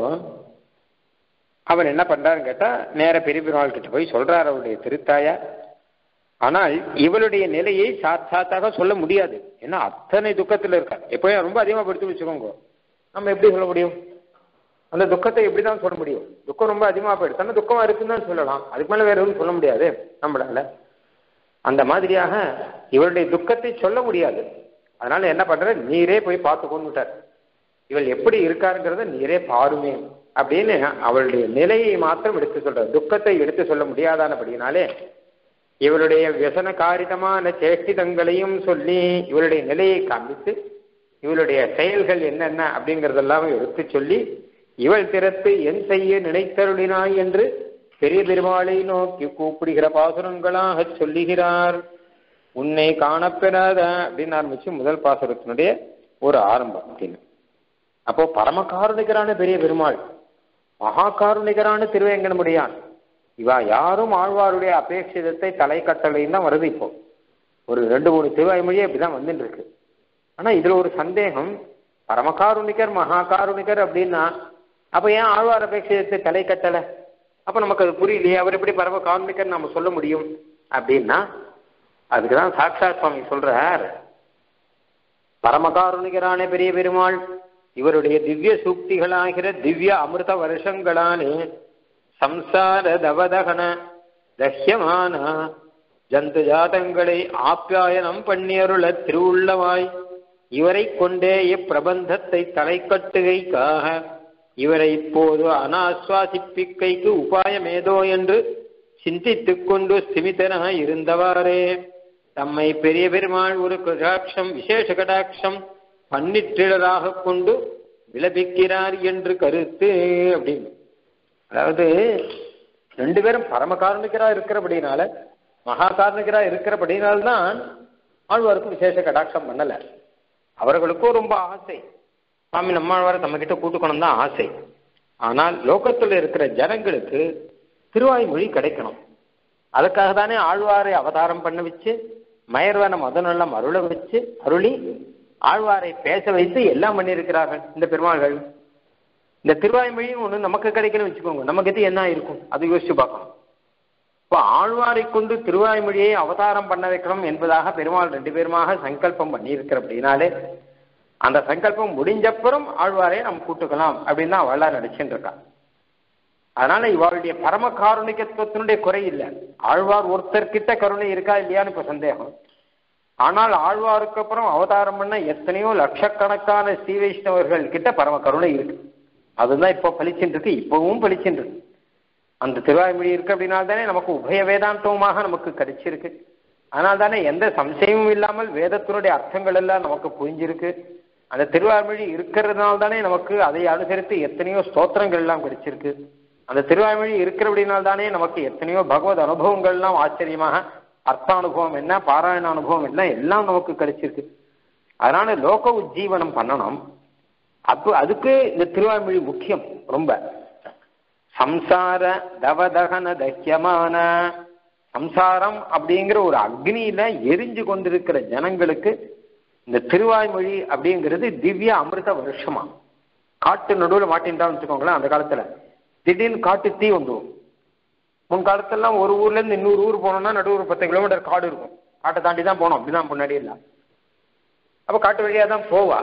அவர் என்ன பண்றாருன்னு கேட்டா, நேர பெரிய பெருமாள் கிட்ட போய் சொல்றார் அவருடைய திருத்தாயார். ஆனால் இவளுடைய நிலையை சாத்தாக சொல்ல முடியாது, ஏன்னா அத்தனை துக்கத்துல இருக்கார். எப்பயும் ரொம்ப அதிகமா படுத்து வச்சுக்கோங்க, நம்ம எப்படி சொல்ல முடியும், அந்த துக்கத்தை எப்படிதான் சொல்ல முடியும், துக்கம் ரொம்ப அதிகமா போயிடுச்சு, துக்கமா இருக்குன்னு தான் சொல்லலாம், அதுக்கு மேல வேற எதுவும் சொல்ல முடியாது நம்மளால. அந்த மாதிரியாக இவளுடைய துக்கத்தை சொல்ல முடியாது. அதனால என்ன பண்ற, நீரே போய் பார்த்து கொண்டுட்டார், இவள் எப்படி இருக்காருங்கிறத நீரே பாருமே அப்படின்னு அவளுடைய நிலையை மாத்திரம் எடுத்து சொல்ற, துக்கத்தை எடுத்து சொல்ல முடியாதானபடினாலே இவளுடைய வியசன காரிதமான சேஷ்டிதங்களையும் சொல்லி இவளுடைய நிலையை காண்பித்து இவளுடைய செயல்கள் என்னென்ன அப்படிங்கிறதெல்லாம் எடுத்து சொல்லி இவள் திறத்து என் செய்ய நினைத்தருளினாய் என்று பெரிய பெருமாளை நோக்கி கூப்பிடுகிற பாசுரங்களாக சொல்லுகிறார். உன்னை காணப்பெறாத அப்படின்னு ஆரம்பிச்சு முதல் பாசுரத்தினுடைய ஒரு ஆரம்பம் அப்படின்னு. அப்போ பரமகாருணிகரான பெரிய பெருமாள், மகா காருணிகரான திருவேங்கடமுடியான், இவா யாரும் ஆழ்வாருடைய அபேட்சிதத்தை தலை கட்டளையும் தான் வருது. இப்போ ஒரு 2-3 திருவாய்மொழியே அப்படிதான் வந்துட்டு இருக்கு. ஆனா இதுல ஒரு சந்தேகம், பரமகாருணிகர் மகா காருணிகர் அப்படின்னா அப்ப ஏன் ஆழ்வார் அபேட்சிதத்தை தலை கட்டளை, அப்ப நமக்கு அது புரியலையே, அவர் எப்படி பரம காருணிகர் நம்ம சொல்ல முடியும் அப்படின்னா, அதுக்குதான் சாட்சாத் சுவாமி சொல்றார், பரமகாருணிகரான பெரிய பெருமாள் இவருடைய திவ்ய சூக்திகளாகிற திவ்ய அமிர்த வருஷங்களாலே சம்சார தவதகன தஹ்யமான ஜந்து ஜாதங்களை ஆப்யாயனம் பண்ணியருள திருவுள்ளவாய் இவரை கொண்டே இப்பிரபந்தத்தை தலை கட்டுகைக்காக இவரை இப்போது அனாஸ்வாசிப்பிக்கைக்கு உபாயமேதோ என்று சிந்தித்துக் கொண்டு ஸ்திமிதனாக இருந்தவாறே தம்மை பெரிய பெருமாள் ஒரு கடாட்சம் விசேஷ கடாட்சம் பன்னிற்றிடராக கொண்டு விலபிக்கிறார் என்று கருத்து அப்படின்னு. அதாவது 2 பேரும் பரம காருணிகரா இருக்கிறபடினால, மகா காருணிகரா இருக்கிறபடினால்தான் ஆழ்வாருக்கும் விசேஷ கடாட்சம் பண்ணல. அவர்களுக்கும் ரொம்ப ஆசை, சுவாமி நம்மாழ்வாரை நம்ம கிட்ட கூட்டுக்கணும் தான் ஆசை. ஆனால் லோகத்தில் இருக்கிற ஜனங்களுக்கு திருவாய்மொழி கிடைக்கணும். அதுக்காக தானே ஆழ்வாரை அவதாரம் பண்ண வச்சு மயர்வனை முதனெல்லாம் அருளி ஆழ்வாரை பேச வைத்து எல்லாம் பண்ணியிருக்கிறார்கள் இந்த பெருமாள்கள். இந்த திருவாய்மொழியும் ஒன்று நமக்கு கிடைக்கணும்னு வச்சுக்கோங்க, நமக்கு எது என்ன இருக்கும் அது யோசிச்சு பார்க்கணும். இப்போ ஆழ்வாரை கொண்டு திருவாய்மொழியை அவதாரம் பண்ண வைக்கணும் என்பதாக பெருமாள் 2 பேருமாக சங்கல்பம் பண்ணியிருக்கிற அப்படின்னாலே அந்த சங்கல்பம் முடிஞ்சப்புறம் ஆழ்வாரை நம்ம கூட்டுக்கலாம் அப்படின்னு தான் அவளார் நினைச்சுட்டு இருக்கான். அதனால இவளுடைய பரம காருணிகத்துவத்தினுடைய குறை இல்லை. ஆழ்வார் ஒருத்தர்கிட்ட கருணை இருக்கா இல்லையான்னு இப்ப சந்தேகம். ஆனால் ஆழ்வாருக்கு அப்புறம் அவதாரம் பண்ண எத்தனையோ லட்சக்கணக்கான ஸ்ரீ வைஷ்ணவர்கள் கிட்ட பரம கருணை இருக்கு. அதுதான் இப்போ பளிச்சுட்டு இருக்கு, இப்பவும் பளிச்சுட்டு இருக்கு. அந்த திருவாய்மொழி இருக்கு அப்படின்னால தானே நமக்கு உபய வேதாந்தமாக நமக்கு கிடைச்சிருக்கு. அதனால தானே எந்த சம்சயமும் இல்லாமல் வேதத்தினுடைய அர்த்தங்கள் எல்லாம் நமக்கு புரிஞ்சிருக்கு. அந்த திருவாய்மொழி இருக்கிறதுனால தானே நமக்கு அதை அனுசரித்து எத்தனையோ ஸ்தோத்திரங்கள் எல்லாம் கிடைச்சிருக்கு. அந்த திருவாய்மொழி இருக்கிறபடினால் தானே நமக்கு எத்தனையோ பகவத் அனுபவங்கள்லாம் ஆச்சரியமாக அர்த்தானுபவம் என்ன, பாராயண அனுபவம் என்ன எல்லாம் நமக்கு கிடைச்சிருக்கு. அதனால லோக உஜ்ஜீவனம் பண்ணணும். அதுக்கு இந்த திருவாய்மொழி முக்கியம் ரொம்ப. சம்சார தவதகன தஹ்யமான சம்சாரம் அப்படிங்கிற ஒரு அக்னியில எரிஞ்சு கொண்டிருக்கிற ஜனங்களுக்கு இந்த திருவாய்மொழி அப்படிங்கிறது திவ்ய அமிர்த வருஷமா. காட்டு நடுவில் மாட்டின்றான்னு வச்சுக்கோங்களேன். அந்த காலத்துல திடீர்னு காட்டு தீ வந்துடும். முன்காலத்தெல்லாம் ஒரு ஊர்ல இருந்து இன்னொரு ஊர் போனோம்னா நடுவில் 10 கிலோமீட்டர் காடு இருக்கும். காட்டை தாண்டி தான் போனோம், அப்படிதான் முன்னாடி இல்லை. அப்ப காட்டு வழியா தான் போவா.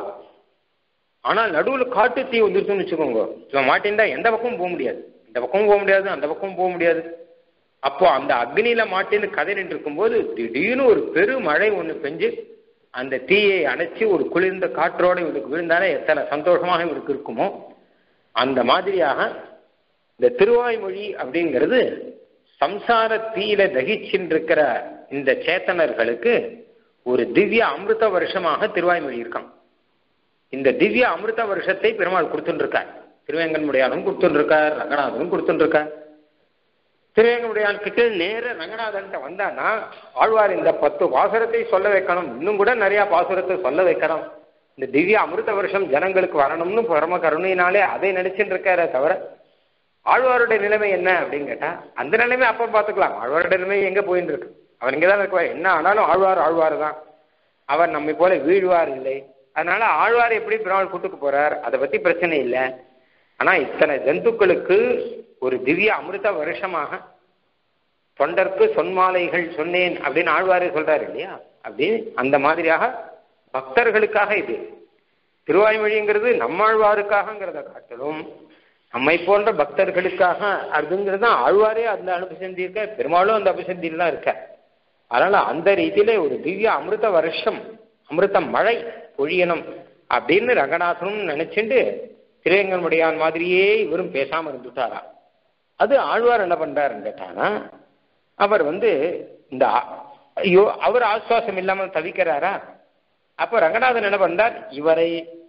ஆனால் நடுவில் காட்டு தீ வந்துருச்சுன்னு வச்சுக்கோங்க, மாட்டின்டா எந்த பக்கமும் போக முடியாது, இந்த பக்கமும் போக முடியாது, அந்த பக்கமும் போக முடியாது. அப்போ அந்த அக்னியில மாட்டின்னு கதை நின்று இருக்கும்போது திடீர்னு ஒரு பெருமழை ஒன்று பெஞ்சு அந்த தீயை அணைச்சி ஒரு குளிர்ந்த காற்றோட இவருக்கு விழுந்தாலே எத்தனை சந்தோஷமாக இவருக்கு இருக்குமோ அந்த மாதிரியாக இந்த திருவாய்மொழி அப்படிங்கிறது சம்சார தீயில தகிச்சின்றிருக்கிற இந்த சேத்தனர்களுக்கு ஒரு திவ்ய அமிர்த வருஷமாக திருவாய்மொழி இருக்கான். இந்த திவ்ய அமிர்த வருஷத்தை பெருமாள் கொடுத்துருக்கார். திருவேங்கன்முடியானும் கொடுத்துருக்கார், ரங்கநாதனும் கொடுத்துருக்கார். திருவேங்கமுடியான் கிட்ட நேர ரங்கநாதன்ட்ட வந்தான்னா ஆழ்வார் இந்த 10 பாசுரத்தை சொல்ல வைக்கணும், இன்னும் கூட நிறைய பாசுரத்தை சொல்ல வைக்கணும், இந்த திவ்ய அமிர்த வருஷம் ஜனங்களுக்கு வரணும்னு பரம கருணையினாலே அதை நினைச்சுட்டு இருக்காரே தவிர ஆழ்வாருடைய நிலைமை என்ன அப்படின்னு கேட்டா அந்த நிலைமை அப்ப பார்த்துக்கலாம். ஆழ்வாருடைய நிலைமை எங்க போயின்னு இருக்கு, அவர் இங்கதான் இருக்குவார். என்ன ஆனாலும் ஆழ்வார் தான், அவர் நம்மை போல வீழ்வார் இல்லை. அதனால ஆழ்வார் எப்படி பெருமாள் கூட்டுக்கு போறார் அதை பத்தி பிரச்சனை இல்லை. ஆனா இத்தனை ஜந்துக்களுக்கு ஒரு திவ்ய அமிர்த வருஷமாக தொண்டர்க்கு சொன்மாலைகள் சொன்னேன் அப்படின்னு ஆழ்வாரே சொல்றாரு இல்லையா, அப்படி அந்த மாதிரியாக பக்தர்களுக்காக இது திருவாய்மொழிங்கிறது நம்மாழ்வாருக்காகங்கிறத காட்டிலும் நம்மை போன்ற பக்தர்களுக்காக அப்படிங்கிறது தான் ஆழ்வாரே அந்த அனுபசந்தி இருக்க, பெருமாளும் அந்த அபிசந்தியில் தான் இருக்க. அதனால அந்த ரீதியில ஒரு திவ்ய அமிர்த வருஷம் அமிர்த மழை பொழியணும் அப்படின்னு ரங்கநாதனும் நினைச்சுட்டு திருவேங்கன்முடியான் மாதிரியே இவரும் பேசாம இருந்துட்டாரா. அது ஆழ்வார் என்ன பண்றாருன்னு கேட்டானா அவர் இந்த ஐயோ அவர் ஆஸ்வாசம் இல்லாமல் தவிக்கிறாரா. அப்போ ரங்கநாதன் என்ன பண்றார், இவரை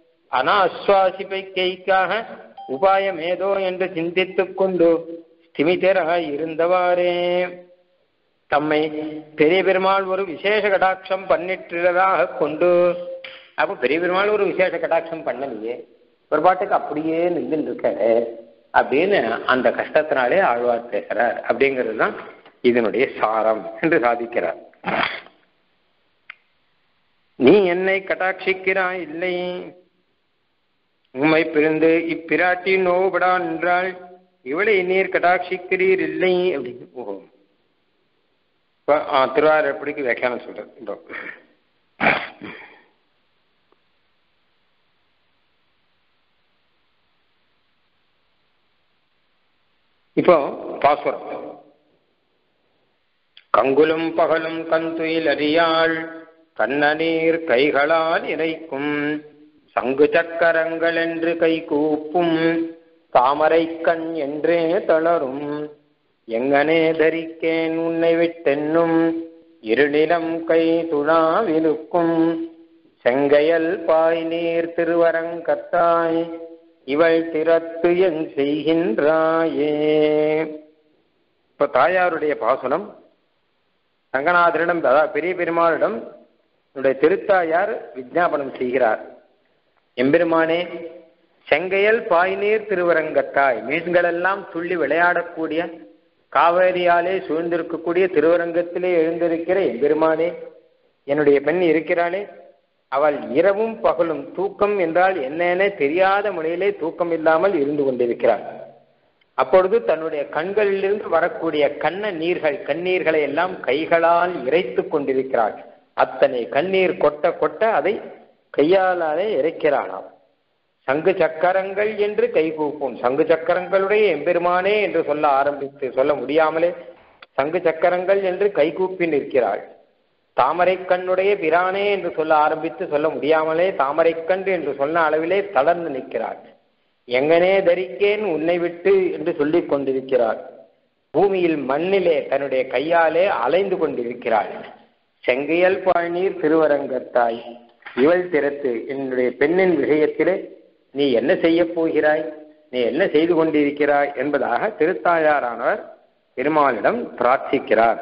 அனாஸ்வாசிப்பைக்காக உபாயம் ஏதோ என்று சிந்தித்துக் கொண்டு ஸ்திமிதராய் இருந்தவாறே தம்மை பெரிய பெருமாள் ஒரு விசேஷ கடாட்சம் பண்ணிட்டுறதாக கொண்டு. அப்போ பெரிய பெருமாள் ஒரு விசேஷ கடாட்சம் பண்ணலையே, ஒரு பாட்டுக்கு அப்படியே நின்று இருக்காரு அப்படின்னு அந்த கஷ்டத்தினாலே ஆழ்வார் பேசுறார். அப்படிங்கிறது தான் இதனுடைய சாரம் என்று சாதிக்கிறார். நீ என்னை கட்டாட்சிக்கிறாய் இல்லை, உம்மை பிரிந்து இப்பிராட்டி நோபடா என்றால் இவளை நீர் கட்டாட்சிக்கிறீர் இல்லை அப்படின்னு திருவாரூரப்படிக்கு வியாக்கியானம் சொல்றேன். இப்போ பாசுரம். கங்குலும் பகலும் கந்துயில் அறியாள் கண்ணநீர் கைகளால் இறைக்கும் சங்கு சக்கரங்கள் என்று கை கூப்பும் தாமரை கண் என்றே தளரும் எங்கனே தரிக்கேன் உன்னை விட்டென்னும் இருளிலம் கை துழாவிலுக்கும் செங்கையல் பாய் நீர் திருவரங்கத்தாய் இவள் திறத்து என் செய்கின்றாயே. இப்ப தாயாருடைய பாசுரம் ரங்கநாதரிடம், பெரிய பெருமாளிடம் திருத்தாயார் விஜாபனம் செய்கிறார். எம்பெருமானே, செங்கையல் பாய்நீர் திருவரங்கத்தாய், மீன்களெல்லாம் துள்ளி விளையாடக்கூடிய காவேரியாலே சூழ்ந்திருக்கக்கூடிய திருவரங்கத்திலே எழுந்திருக்கிற எம்பெருமானே, என்னுடைய பெண் இருக்கிறாளே, அவள் இரவும் பகலும் தூக்கம் என்றால் என்னென்ன தெரியாத முறையிலே தூக்கம் இல்லாமல் இருந்து கொண்டிருக்கிறாள். அப்பொழுது தன்னுடைய கண்களிலிருந்து வரக்கூடிய கண்ணீர்களை எல்லாம் கைகளால் இறைத்து கொண்டிருக்கிறாள். அத்தனை கண்ணீர் கொட்ட கொட்ட அதை கையாலே இறைக்கிறாளாம். சங்கு சக்கரங்கள் என்று கைகூப்பும், சங்கு சக்கரங்களுடைய எம்பெருமானே என்று சொல்ல முடியாமலே சங்கு சக்கரங்கள் என்று கைகூப்பி நிற்கிறாள். தாமரை கண்ணுடைய பிரானே என்று சொல்ல முடியாமலே தாமரைக்கன்று என்று சொன்ன அளவிலே தளர்ந்து நிற்கிறாள். எங்கனே தரிக்கேன் உன்னை விட்டு என்று சொல்லிக் கொண்டிருக்கிறாள். பூமியில் மண்ணிலே தன்னுடைய கையாலே அலைந்து கொண்டிருக்கிறாள். செங்கையல் பாழ்நீர் திருவரங்கத்தாய், இவள் திறத்து, என்னுடைய பெண்ணின் விஷயத்திலே நீ என்ன செய்ய போகிறாய், நீ என்ன செய்து கொண்டிருக்கிறாய் என்பதாக திருத்தாயாரானவர் பெருமாளிடம் பிரார்த்திக்கிறார்.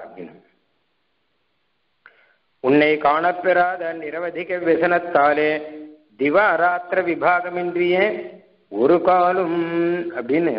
உன்னை காணப்பெறாத நிரவதிக விசனத்தாலே திவாராத்திர விபாகமின்றியே ஒரு காலும் அப்படின்னு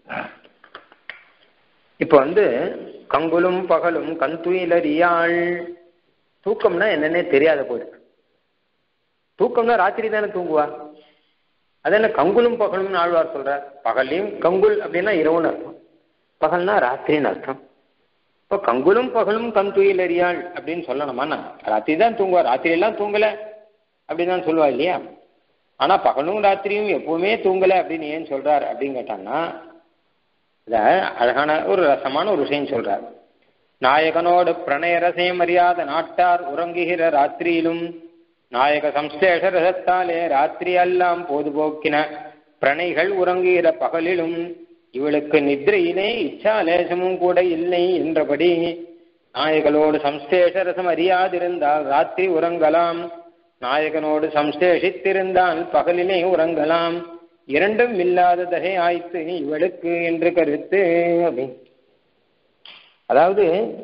இப்ப கங்குலும் பகலும் கந்துயிலறியாள். தூக்கம்னா என்னன்னே தெரியாத போயிருக்கு. தூக்கம்னா ராத்திரி தானே தூங்குவா. அது என்ன கங்குலும் பகலும் ஆழ்வார் சொல்றார். பகலையும் கங்குல் அப்படின்னா இரவுன்னு அர்த்தம், பகல்னா ராத்திரின்னு அர்த்தம். இப்போ கங்குலும் பகலும் கந்துயில் அறியாள் அப்படின்னு சொல்லணுமாண்ணா. ராத்திரி தான் தூங்குவா, ராத்திரி எல்லாம் தூங்கலை அப்படின்னு தான் சொல்லுவா இல்லையா. ஆனால் பகலும் ராத்திரியும் எப்பவுமே தூங்கலை அப்படின்னு ஏன் சொல்றார் அப்படின்னு கேட்டான்னா, இதை அழகான ஒரு ரசமான ஒரு விஷயம் சொல்றார். நாயகனோடு பிரணய ரசம் அறியாத நாட்டார் உறங்குகிற ராத்திரியிலும் நாயக சம்சேஷ ரசத்தாலே ராத்திரி எல்லாம் பொதுபோக்கின பிரணைகள் உறங்குகிற பகலிலும் இவளுக்கு நித்ரையிலே இச்சாலேசமும் கூட இல்லை என்றபடி நாயகனோடு சம்சேஷ ரசம் அறியாதிருந்தால் ராத்திரி உறங்கலாம், நாயகனோடு சம்சேஷித்திருந்தால் பகலிலே உறங்கலாம், இரண்டும் இல்லாத தகை ஆய்த்து இவளுக்கு என்று கருத்து. அப்படி அதாவது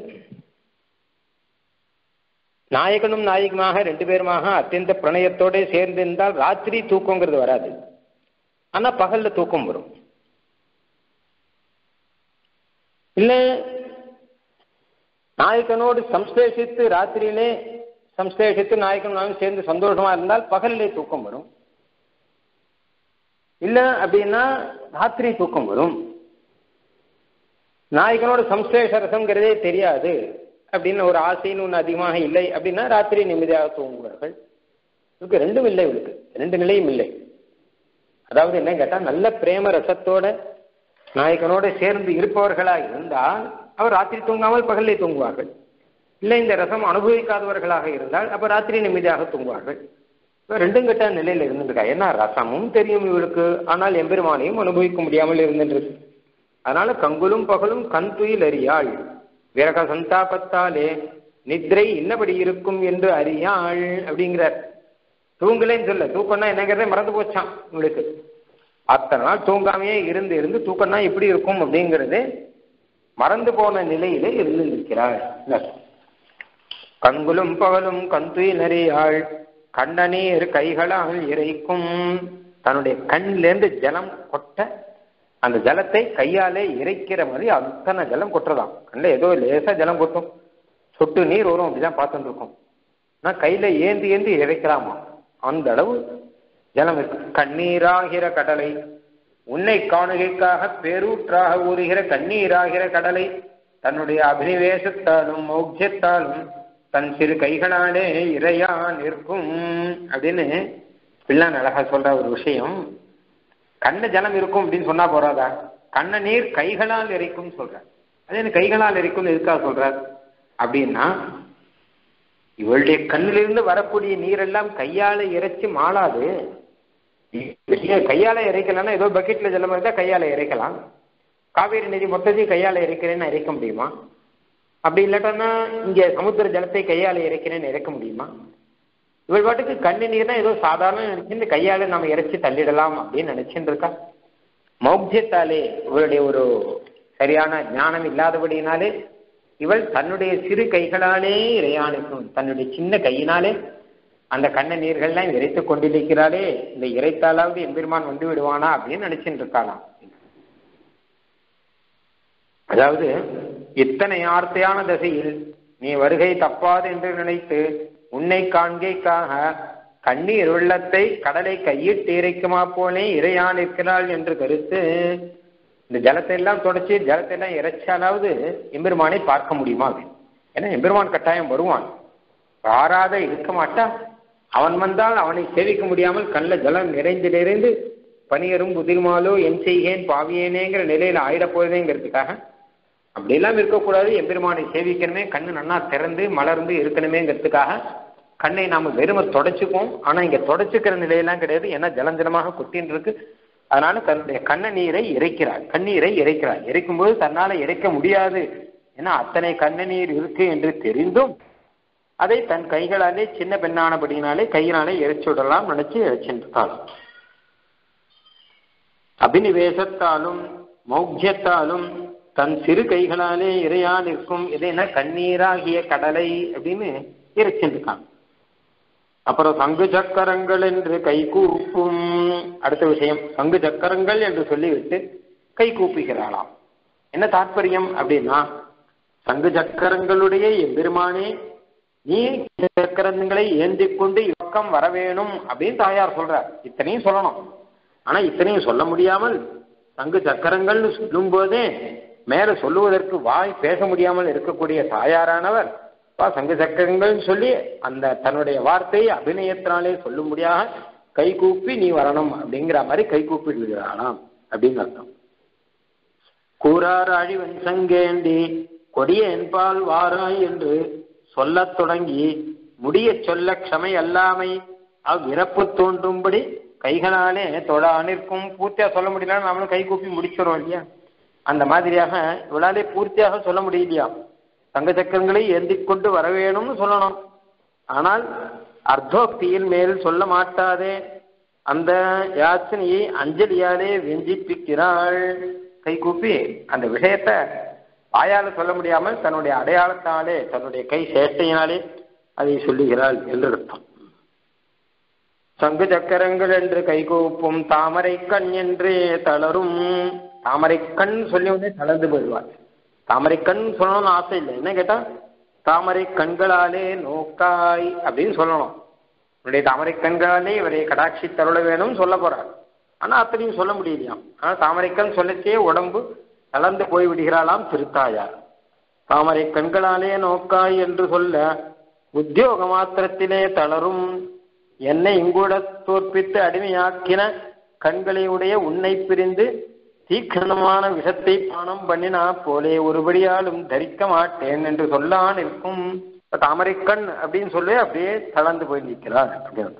நாயகனும் நாயகமாக ரெண்டு பேருமாக அத்தியந்த பிரணயத்தோட சேர்ந்திருந்தால் ராத்திரி தூக்கங்கிறது வராது, ஆனா பகல்ல தூக்கம் வரும். இல்ல நாயகனோடு சம்சேஷித்து ராத்திரியிலே சம்சேஷித்து நாயகனும் சேர்ந்து சந்தோஷமா இருந்தால் பகலிலே தூக்கம் வரும். இல்ல அப்படின்னா ராத்திரி தூக்கம் வரும். நாயகனோட சம்சேஷ ரசங்கிறதே தெரியாது அப்படின்னு ஒரு ஆசைன்னு ஒன்று அதிகமாக இல்லை அப்படின்னா ராத்திரி நிம்மதியாக தூங்குவார்கள். இவருக்கு ரெண்டும் இல்லை, இவளுக்கு ரெண்டு நிலையும் இல்லை. அதாவது என்ன கேட்டால் நல்ல பிரேம ரசத்தோட நாயகனோட சேர்ந்து இருப்பவர்களாக இருந்தால் அவர் ராத்திரி தூங்காமல் பகலிலே தூங்குவார்கள். இல்லை இந்த ரசம் அனுபவிக்காதவர்களாக இருந்தால் அப்போ ராத்திரி நிம்மதியாக தூங்குவார்கள். இப்போ ரெண்டும் கெட்ட நிலையில் இருந்துருக்கா. ஏன்னா ரசமும் தெரியும் இவளுக்கு, ஆனால் எம்பெருமானையும் அனுபவிக்க முடியாமல் இருந்துருக்கு. அதனால கங்குலும் பகலும் கந்துயில் அறியாள், விரக சந்தாபத்தாலே நித்ரை இன்னபடி இருக்கும் என்று அறியாள் அப்படிங்கிறார். தூங்கலேன்னு சொல்ல, தூக்கம்னா என்னங்கிறதே மறந்து போச்சான் உங்களுக்கு. அத்தனை நாள் தூங்காமையே இருந்து இருந்து தூக்கம்னா எப்படி இருக்கும் அப்படிங்கிறது மறந்து போன நிலையிலே இருந்து நிற்கிறாள். கண்குலும் பகலும் கந்துயில் அறியாள், கண்ணநீர் கைகளால் இறைக்கும். தன்னுடைய கண்ணிலேருந்து ஜலம் கொட்ட அந்த ஜலத்தை கையாலே இறைக்கிற மாதிரி அத்தனை ஜலம் கொட்டுறதாம். கண்ணில் ஏதோ லேசா ஜலம் கொட்டும், சொட்டு நீர் வரும், அப்படிதான் பார்த்துட்டு இருக்கும். ஆனால் கையில ஏந்தி ஏந்தி இறைக்கலாமா, அந்த அளவு ஜலம் இருக்கு. கண்ணீராகிற கடலை உன்னை காணுகைக்காக பேரூற்றாக ஊறுகிற கண்ணீராகிற கடலை தன்னுடைய அபினிவேசத்தாலும் மௌக்கியத்தாலும் தன் சிறு கைகளாலே இறையா நிற்கும் அப்படின்னு பிள்ளான் அழகா சொல்ற ஒரு விஷயம். கண்ண ஜலம் இருக்கும் அப்படின்னு சொன்னா போறாதா, கண்ண நீர் கைகளால் இறைக்கும் சொல்ற. அதே கைகளால் இறைக்கும் எதுக்காக சொல்றார் அப்படின்னா, இவளுடைய கண்ணிலிருந்து வரக்கூடிய நீரெல்லாம் கையால இறைச்சி மாளாது. கையால இறைக்கலன்னா ஏதோ பக்கெட்ல ஜலம் இருந்தா கையால இறைக்கலாம். காவேரி நதி மொத்தத்தையும் கையால இறைக்கிறேன்னு இறைக்க முடியுமா? அப்படி இல்லாட்டன்னா இங்க சமுத்திர ஜலத்தை கையால இறைக்கிறேன்னு இறைக்க முடியுமா? இவள் பாட்டுக்கு கண்ணு நீர் தான் ஏதோ சாதாரண நினைச்சு கையால நம்ம இறைச்சி தள்ளிடலாம் அப்படின்னு நினைச்சுட்டு இருக்கா. மௌக்கியத்தாலே இவளுடைய ஒரு சரியான ஞானம் இல்லாதபடியினாலே இவள் தன்னுடைய சிறு கைகளாலே இறையானுக்கும், தன்னுடைய சின்ன கையினாலே அந்த கண்ண நீர்கள்லாம் இறைத்துக் கொண்டிருக்கிறாளே, இந்த இறைத்தாலாவது எம்பெருமான் வந்து விடுவானா அப்படின்னு நினைச்சுட்டு இருக்காளாம். அதாவது இத்தனை ஆர்த்தையான திசையில் நீ வருகை தப்பாது என்று நினைத்து உன்னை காண்கைக்காக கண்ணீர் உள்ளத்தை கடலை கையிட்டு இறைக்குமா போலே இறையான் இருக்கிறாள் என்று கருத்து. இந்த ஜலத்தை எல்லாம் தொடச்சி ஜலத்தை எல்லாம் இறைச்சாலாவது எம்பெருமானை பார்க்க முடியுமா அப்படின்னு. ஏன்னா எம்பெருமான் கட்டாயம் வருவான், வாராத இருக்க மாட்டான். அவன் வந்தால் அவனை சேவிக்க முடியாமல் கண்ணில் ஜலம் நிறைந்து நிறைந்து பனியரும் புதிர்மாலோ என் செய்கேன் பாவியேனேங்கிற நிலையில ஆயிடப்போகுதேங்கிறதுக்காக அப்படியெல்லாம் இருக்கக்கூடாது. எம்பெருமானை சேவிக்கணுமே, கண்ணு நன்னா திறந்து மலர்ந்து இருக்கணுமேங்கிறதுக்காக கண்ணை நாம வெறுமை தொடச்சுக்குவோம். ஆனா இங்க தொடச்சுக்கிற நிலையெல்லாம் கிடையாது, ஏன்னா ஜலஞ்சலமாக கொட்டின்னு இருக்கு. அதனால தன்னுடைய கண்ண நீரை இறைக்கிறார், கண்ணீரை இறைக்கிறார். இறைக்கும்போது தன்னால இறைக்க முடியாது, ஏன்னா அத்தனை கண்ண நீர் இருக்கு என்று தெரிந்தும் அதை தன் கைகளாலே சின்ன பெண்ணானபடினாலே கையினாலே இறைச்சுடலாம் நினைச்சு இறைச்சின்றாள். அபினிவேசத்தாலும் மௌக்கியத்தாலும் தன் சிறு கைகளாலே இறையா நிற்கும் எதைனா கண்ணீராகிய கடலை அப்படின்னு இறைச்சிருக்காங்க. அப்புறம் சங்கு சக்கரங்கள் என்று கை கூப்பும். அடுத்த விஷயம், சங்கு சக்கரங்கள் என்று சொல்லிவிட்டு கை கூப்புகிறாளாம். என்ன தாற்பயம் அப்படின்னா, சங்கு சக்கரங்களுடைய எம்பெருமானே நீ சக்கரங்களை ஏந்தி கொண்டு இவக்கம் வர வேணும் அப்படின்னு தாயார் சொல்றார். இத்தனையும் சொல்லணும், ஆனா இத்தனையும் சொல்ல முடியாமல் சங்கு சக்கரங்கள்னு சொல்லும் போதே மேல சொல்லுவதற்கு வாய் பேச முடியாமல் இருக்கக்கூடிய தாயாரானவர் சங்கு சக்கரங்கள் சொல்லி அந்த தன்னுடைய வார்த்தையை அபிநயத்தினாலே சொல்லும்படியாக கை கூப்பி நீ வரணும் அப்படிங்கிற மாதிரி கை கூப்பிடுகிறானாம் அப்படின்னு அர்த்தம். கூறார் அழிவன் சங்கேண்டி கொடிய என்பால் வாராய் என்று சொல்லத் தொடங்கி முடிய சொல்ல க்ஷமை அல்லாமை அவ்விறப்பு தோன்றும்படி கைகளாலே தொழா நிற்கும். பூர்த்தியா சொல்ல முடியலன்னா நம்மளும் கை கூப்பி முடிச்சிடும் இல்லையா, அந்த மாதிரியாக இவளாலே பூர்த்தியாக சொல்ல முடியலையா. தங்க சக்கரங்களை ஏந்தி கொண்டு வர வேணும்னு சொல்லணும், ஆனால் அர்த்தோக்தியின் மேல் சொல்ல மாட்டாதே அந்த யாச்சனையை அஞ்சலியாலே வெஞ்சிப்பிக்கிறாள். கை கூப்பி அந்த விஷயத்தை வாயால சொல்ல முடியாமல் தன்னுடைய அடையாளத்தாலே தன்னுடைய கை சேஷ்டையினாலே அதை சொல்லுகிறாள் என்று அர்த்தம். சங்கு சக்கரங்கள் என்று கைகூப்பும் தாமரை கண் என்றே தளரும். தாமரை கண் சொல்லி வந்து தளர்ந்து போயிடுவார். தாமரை கண் சொல்லணும்னு ஆசை இல்லை, என்ன கேட்டா தாமரை கண்களாலே நோக்காய் அப்படின்னு சொல்லணும். இவருடைய தாமரை கண்களாலே இவரை கடாட்சி தருள வேணும்னு சொல்ல போறார், ஆனா அத்தனையும் சொல்ல முடியலையாம். ஆனா தாமரை கண் சொல்லச்சே உடம்பு தளர்ந்து போய் விடுகிறாளாம் திருத்தாயார். தாமரை கண்களாலே நோக்காய் என்று சொல்ல உத்தியோக மாத்திரத்திலே தளரும். என்னை இங்கூட தோற்பித்து அடிமையாக்கின கண்களை உடைய உன்னை பிரிந்து தீக்ஷணமான விஷத்தை பானம் பண்ணினா போலே ஒருபடியாலும் தரிக்க மாட்டேன் என்று சொல்லான் இருக்கும். தாமரை கண் அப்படின்னு சொல்லி அப்படியே தளர்ந்து போய் நிற்கிறார் அப்படின்னு.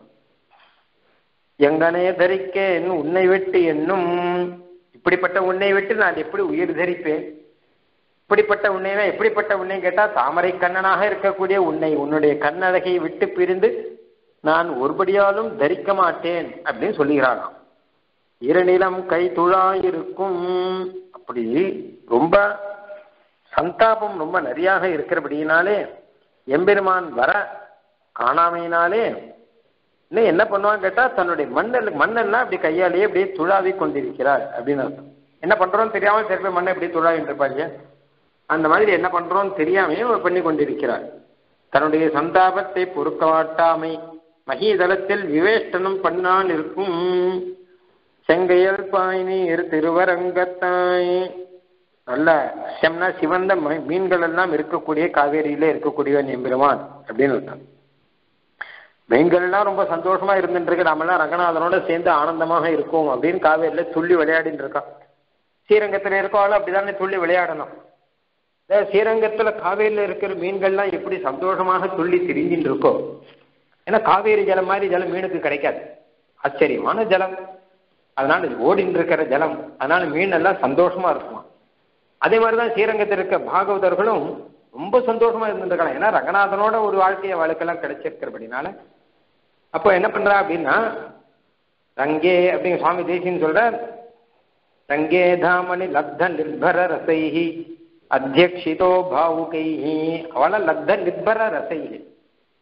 எங்கனே தரிக்கேன் உன்னை விட்டு என்னும். இப்படிப்பட்ட உன்னை விட்டு நான் எப்படி உயிர் தரிப்பேன்? இப்படிப்பட்ட உன்னைனா எப்படிப்பட்ட உன்னை கேட்டா தாமரை கண்ணனாக இருக்கக்கூடிய உன்னை, உன்னுடைய கண்ணழகை விட்டு பிரிந்து நான் ஒருபடியாலும் தரிக்க மாட்டேன் அப்படின்னு சொல்லுகிறாராம். இரநிலம் கை துழாயிருக்கும். அப்படி ரொம்ப சந்தாபம் ரொம்ப நிறையாக இருக்கிறபடியினாலே எம்பெருமான் வர காணாமையினாலே இன்னும் என்ன பண்ணுவான்னு கேட்டா தன்னுடைய மண்ணெல்லாம் அப்படி கையாலேயே அப்படியே துழாவி கொண்டிருக்கிறார் அப்படின்னு அர்த்தம். என்ன பண்றோம்னு தெரியாம சில பேர் மண்ணை அப்படியே துழாவிட்டு இருப்பாங்க, அந்த மாதிரி என்ன பண்றோம்னு தெரியாமையே பண்ணி கொண்டிருக்கிறார். தன்னுடைய சந்தாபத்தை பொறுக்க மாட்டாமை மகீதளத்தில் விவேஷ்டனம் பண்ணான் இருக்கும். செங்கையல் பாய்நீர் திருவரங்கத்தாய். நல்ல செம்னா சிவந்த மீன்கள் எல்லாம் இருக்கக்கூடிய காவேரியில இருக்கக்கூடியவன் எம்பெருமான் அப்படின்னு அர்த்தம். மீன்கள் எல்லாம் ரொம்ப சந்தோஷமா இருந்துட்டு இருக்கு, நம்மளாம் ரங்கநாதனோட சேர்ந்து ஆனந்தமாக இருக்கும் அப்படின்னு காவேரியில துள்ளி விளையாடிட்டு இருக்கான். ஸ்ரீரங்கத்துல இருக்கவாலும் அப்படிதானே துள்ளி விளையாடணும். ஸ்ரீரங்கத்துல காவேரியில இருக்கிற மீன்கள்லாம் எப்படி சந்தோஷமாக துள்ளி திரிஞ்சின்னு இருக்கோ, ஏன்னா காவேரி ஜலம் மாதிரி ஜலம் மீனுக்கு கிடைக்காது, ஆச்சரியமான ஜலம், அதனால ஓடின்னு இருக்கிற ஜலம், அதனால மீன் எல்லாம் சந்தோஷமா இருக்குமா. அதே மாதிரிதான் ஸ்ரீரங்கத்தில் இருக்க பாகவதர்களும் ரொம்ப சந்தோஷமா இருந்துருக்கலாம், ஏன்னா ரங்கநாதனோட ஒரு வாழ்க்கையை வாழ்க்கெல்லாம் கிடைச்சிருக்கிறபடினால. அப்போ என்ன பண்றா அப்படின்னா ரங்கே அப்படிங்க சுவாமி தேசின்னு சொல்ற, ரங்கே தாமணி லப்த நிர்பர ரசைஹி அத்தியக்ஷிதோ பாவுகைஹி. அவள லப்த நிர்பர ரசைஹி,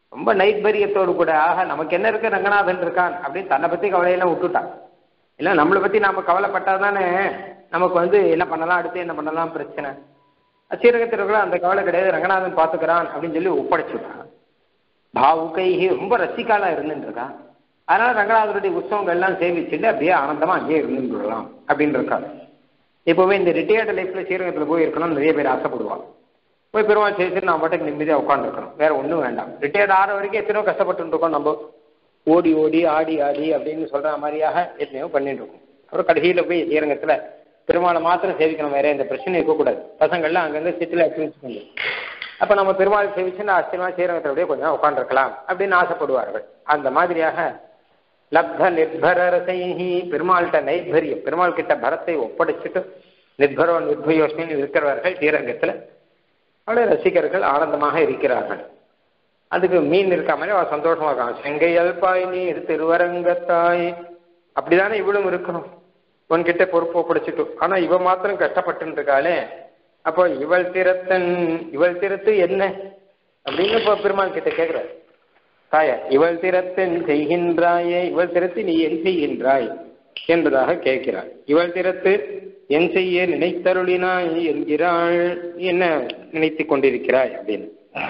ரொம்ப நைட்பரியத்தோடு கூட ஆக நமக்கு என்ன இருக்கு, ரங்கநாதன் இருக்கான் அப்படின்னு தன்னை பற்றி கவலையெல்லாம் விட்டுட்டான். இல்லை நம்மளை பற்றி நாம் கவலைப்பட்டால் தானே நமக்கு என்ன பண்ணலாம், அடுத்து என்ன பண்ணலாம் பிரச்சனை. ஸ்ரீரங்கத்தில் அந்த கவலை கிடையாது, ரங்கநாதன் பார்த்துக்கிறான் அப்படின்னு சொல்லி ஒப்படைச்சுட்டான். பாவுகைஹி ரொம்ப ரசிக்காலாம் இருந்துருக்கான். அதனால ரங்கநாதருடைய உற்சவங்கள் எல்லாம் சேவிச்சுட்டு அப்படியே ஆனந்தமா அங்கேயே இருந்துடலாம் அப்படின்னு இருக்காங்க. இப்போவே இந்த ரிட்டையர்டு லைஃப்ல ஸ்ரீரங்கத்தில் போய் இருக்கணும்னு நிறைய பேர் ஆசைப்படுவாங்க. போய் பெருமாள் சேர்த்து நான் பாட்டுக்கு நிம்மதியாக உட்காந்துருக்கணும், வேற ஒன்றும் வேண்டாம். ரிட்டையர்ட் ஆகிற வரைக்கும் எத்தனையோ கஷ்டப்பட்டு இருக்கோம், நம்ம ஓடி ஓடி ஆடி ஆடி அப்படின்னு சொல்ற மாதிரியாக எத்தனையோ பண்ணிட்டு இருக்கோம். அப்புறம் கடைசியில் போய் ஸ்ரீரங்கத்தில் பெருமாளை மாத்திரம் சேவிக்கணும், வேற எந்த பிரச்சனையும் இருக்கக்கூடாது. பசங்கள்லாம் அங்கங்கே சிட்டில் ஆக்டிவிட்டி அப்போ நம்ம பெருமாள் சேவிச்சுன்னா ஆச்சரியமாக ஸ்ரீரங்கத்தில் அப்படியே கொஞ்சம் உட்காந்துருக்கலாம் அப்படின்னு ஆசைப்படுவார்கள். அந்த மாதிரியாக லப்த நிர்பர ரசைஹி பெருமாள்கிட்ட நைர்பரியம், பெருமாள் கிட்ட பரத்தை ஒப்படைச்சிட்டு நிர்பரோ நிர்பயோஸ்மின்னு இருக்கிறவர்கள் ஸ்ரீரங்கத்தில் அவளை ரசிகர்கள் ஆனந்தமாக இருக்கிறார்கள். அதுக்கு மீன் இருக்க மாதிரி அவள் சந்தோஷமா இருக்காங்க. செங்கையல்பாய் நீர் திருவரங்கத்தாய் அப்படிதானே இவளும் இருக்கணும், உன்கிட்ட பொறுப்பு ஒப்படைச்சிட்டு. ஆனா இவ மாத்திரம் கஷ்டப்பட்டு இருக்காளே, அப்போ இவள் திறத்து என்ன அப்படின்னு இப்போ பெருமாள் கிட்ட கேட்கிறார். தாய இவள் திறத்தன் செய்கின்றாயே, இவள் திறத்து நீ என் செய்கின்றாய் என்பதாக கேட்கிறாள். இவள் திறத்து என் செய்ய நினைத்தருளினாய் என்கிறாள், என்ன நினைத்து கொண்டிருக்கிறாய் அப்படின்னு.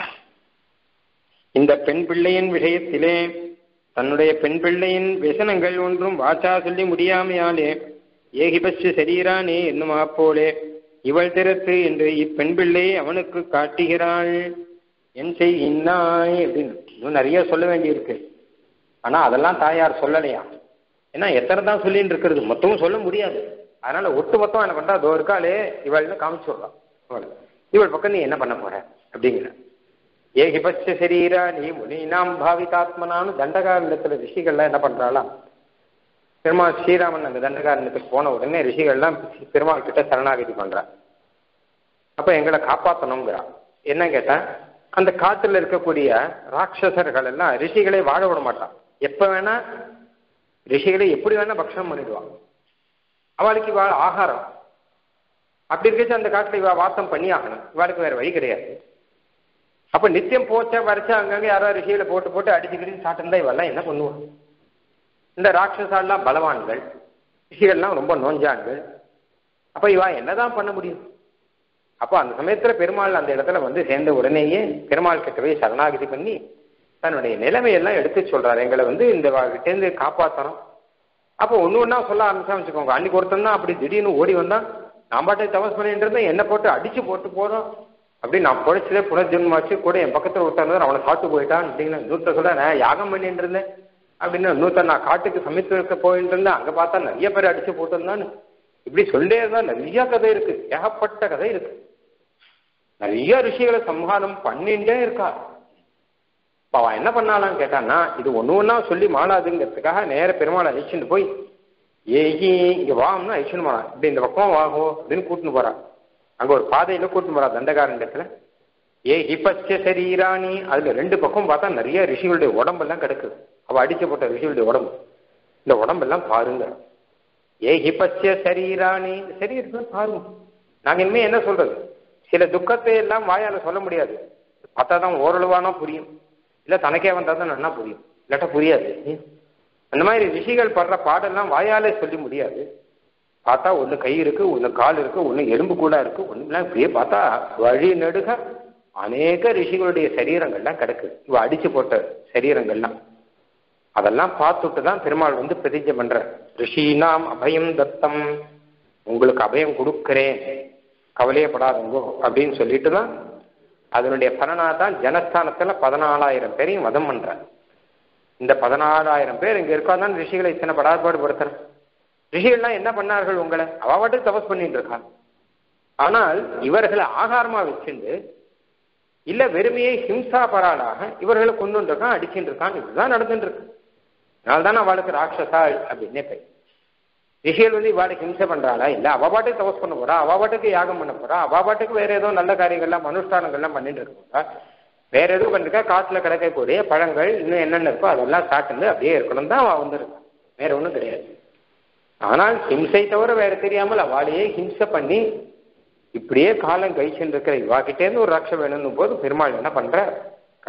இந்த பெண் பிள்ளையின் விஷயத்திலே தன்னுடைய பெண் பிள்ளையின் விசனங்கள் ஒன்றும் வாச்சா சொல்லி முடியாமையாலே ஏகிபட்ச சரீரானே என்னும் போலே இவள் திறத்து என்று இப்பெண் பிள்ளையை அவனுக்கு காட்டுகிறாள். என் செய்யினாய் அப்படின்னு இன்னும் நிறைய சொல்ல வேண்டியிருக்கு. ஆனா அதெல்லாம் தாயார் சொல்லலையா, ஏன்னா எத்தனை தான் சொல்லின்னு இருக்கிறது, மொத்தமும் சொல்ல முடியாது. அதனால ஒட்டு மொத்தம் என்ன பண்றா, அதோ இருக்காளே இவள்னு காமிச்சுடுறான். இவள் பக்கம் நீ என்ன பண்ண போற அப்படிங்கிற. ஏகிபட்ச சரீரா நீ முனி நாம் பாவிதாத்மனான்னு தண்டகாரண்யத்துல ரிஷிகள்லாம் என்ன பண்றாளாம், பெருமாள் ஸ்ரீராமன் அந்த தண்டகாரண்யத்துக்கு போன உடனே ரிஷிகள்லாம் பெருமாள் கிட்ட சரணாகதி பண்றா. அப்ப எங்களை காப்பாற்றணுங்கிறா. என்ன கேட்டா, அந்த காட்டுல இருக்கக்கூடிய ராட்சசர்கள் எல்லாம் ரிஷிகளை வாழ விட மாட்டான். எப்ப வேணா ரிஷிகளை எப்படி வேணா பக்ஷணம் பண்ணிடுவாங்க. அவளுக்கு இவாள் ஆகாரம் அப்படி இருக்கச்சு அந்த காட்டுல இவா வாசம் பண்ணி ஆகணும், இவாளுக்கு வேற வழி கிடையாது. அப்ப நித்தியம் போச்சா வரைச்சா அங்கங்க யாராவது ரிஷிகளை போட்டு போட்டு அடிச்சுக்கிட்டு சாப்பிட்டு இவெல்லாம் என்ன பண்ணுவாங்க. இந்த ராட்சசாலாம் பலவான்கள், ரிஷிகள்லாம் ரொம்ப நோஞ்சான்கள். அப்ப இவா என்னதான் பண்ண முடியும். அப்போ அந்த சமயத்துல பெருமாள் அந்த இடத்துல சேர்ந்த உடனேயே பெருமாள் கிட்டவே சரணாகதி பண்ணி தன்னுடைய நிலைமையெல்லாம் எடுத்து சொல்றாரு. எங்களை இந்த கிட்டேருந்து காப்பாற்றணும். அப்போ ஒன்று ஒன்றா சொல்ல ஆரம்பிச்சா வச்சுக்கோங்க. அன்னைக்கு ஒருத்தன் தான் அப்படி திடீர்னு ஓடி வந்தான், நான் பாட்டை தபஸ் பண்ணிட்டு இருந்தேன், என்ன போட்டு அடிச்சு போட்டு போறோம் அப்படி நான் பொழைச்சதே புனர்ஜென்மாச்சு, கூட என் பக்கத்தில் ஒருத்தர் அவனை சாப்பிட்டு போயிட்டான் அப்படின்னு இன்னொருத்தர் சொல்ல, நான் யாகம் பண்ணிட்டு இருந்தேன் அப்படின்னு இன்னொருத்தர் நான் காட்டுக்கு சமைத்து வைக்க போயிட்டு இருந்தேன், அங்கே பார்த்தா நிறைய பேர் அடிச்சு போட்டிருந்தான்னு இப்படி சொல்லே இருந்தா நிறைய கதை இருக்கு, ஏகப்பட்ட கதை இருக்கு. நிறைய ரிஷிகளை சம்ஹாரம் பண்ணிட்டே இருக்கா. அவன் என்ன பண்ணாலான்னு கேட்டான்னா, இது ஒன்று ஒன்றா சொல்லி மாளாதுங்கிறதுக்காக நேர பெருமாளை அழிச்சுட்டு போய் ஏகி இங்கே வாங்கன்னு அழிச்சுன்னு போறான். இப்படி இந்த பக்கம் வாங்கும் அப்படின்னு கூட்டின்னு போறான். அங்கே ஒரு பாதையில கூட்டின்னு போறான் தண்டகாரண்யத்துல. ஏகி பச்சை சரீராணி, அதுல ரெண்டு பக்கம் பார்த்தா நிறைய ரிஷிகளுடைய உடம்பெல்லாம் கிடக்குது. அவள் அடிச்சு போட்ட ரிஷிகளுடைய உடம்பு, இந்த உடம்பெல்லாம் பாருங்க. ஏகி பச்சை சரீராணி, சரி இருக்குன்னு பாருங்க. நாங்கள் இனிமே என்ன சொல்றது, சில துக்கத்தை எல்லாம் வாயால சொல்ல முடியாது, பார்த்தா தான் ஓரளவானா புரியும், இல்லை தனக்கே வந்தால் தான் நல்லா புரியும், இல்லாட்டா புரியாது. அந்த மாதிரி ரிஷிகள் படுற பாடெல்லாம் வாயாலே சொல்லி முடியாது. பார்த்தா ஒன்று கை இருக்கு, ஒன்று கால் இருக்கு, ஒன்று எலும்பு கூட இருக்கு, ஒன்றுலாம் இப்படியே பார்த்தா வழி நெடுக அநேக ரிஷிகளுடைய சரீரங்கள்லாம் கிடக்குது. இவ அடிச்சு போட்ட சரீரங்கள்லாம் அதெல்லாம் பார்த்துட்டு தான் பெருமாள் பிரதிஜை பண்ற, ரிஷினாம் அபயம் தத்தம், உங்களுக்கு அபயம் கொடுக்கிறேன், கவலையப்படாதங்கோ அப்படின்னு சொல்லிட்டு தான் அதனுடைய பலனா தான் ஜனஸ்தானத்துல 14,000 பேரையும் வதம் பண்ற. இந்த 14,000 பேர் இங்க இருக்காதான் ரிஷிகளை இத்தனை படார்பாடுபடுத்துற. ரிஷிகள்லாம் என்ன பண்ணார்கள், உங்களை அவாட்டு தபஸ் பண்ணிட்டு இருக்காங்க. ஆனால் இவர்களை ஆகாரமா வச்சுண்டு இல்ல வெறுமையை ஹிம்சா பராளாக இவர்களை கொண்டு இருக்கான், அடிச்சுட்டு இருக்கான். இதுதான் நடந்துட்டு இருக்கு. அதனால்தான் அவளுக்கு ராட்சசா அப்படின்னே பேர். ரிஷிகள் இவாளுக்கு ஹிம்சை பண்றாளா, இல்ல அவ பாட்டுக்கு தபஸ் பண்ண போறா, அவ பாட்டுக்கு யாகம் பண்ண போறா, அவ பாட்டுக்கு வேற ஏதோ நல்ல காரியங்கள்லாம் அனுஷ்டானங்கள்லாம் பண்ணிட்டு இருக்க போறா, வேற எதுவும் பண்ணிருக்கா, காட்டுல கிடைக்கக்கூடிய பழங்கள் இன்னும் என்னென்ன இருக்கோ அதெல்லாம் சாப்பிட்டு அப்படியே இருக்கணும் தான் அவ இருக்கா, வேற ஒன்றும் கிடையாது. ஆனால் ஹிம்சை தவிர வேற தெரியாமல் அவளையே ஹிம்சை பண்ணி இப்படியே காலம் கழிச்சுட்டு இருக்கிற இவாகிட்டேருந்து ஒரு ரட்சை வேணும்னு போது பெருமாள் என்ன பண்ற,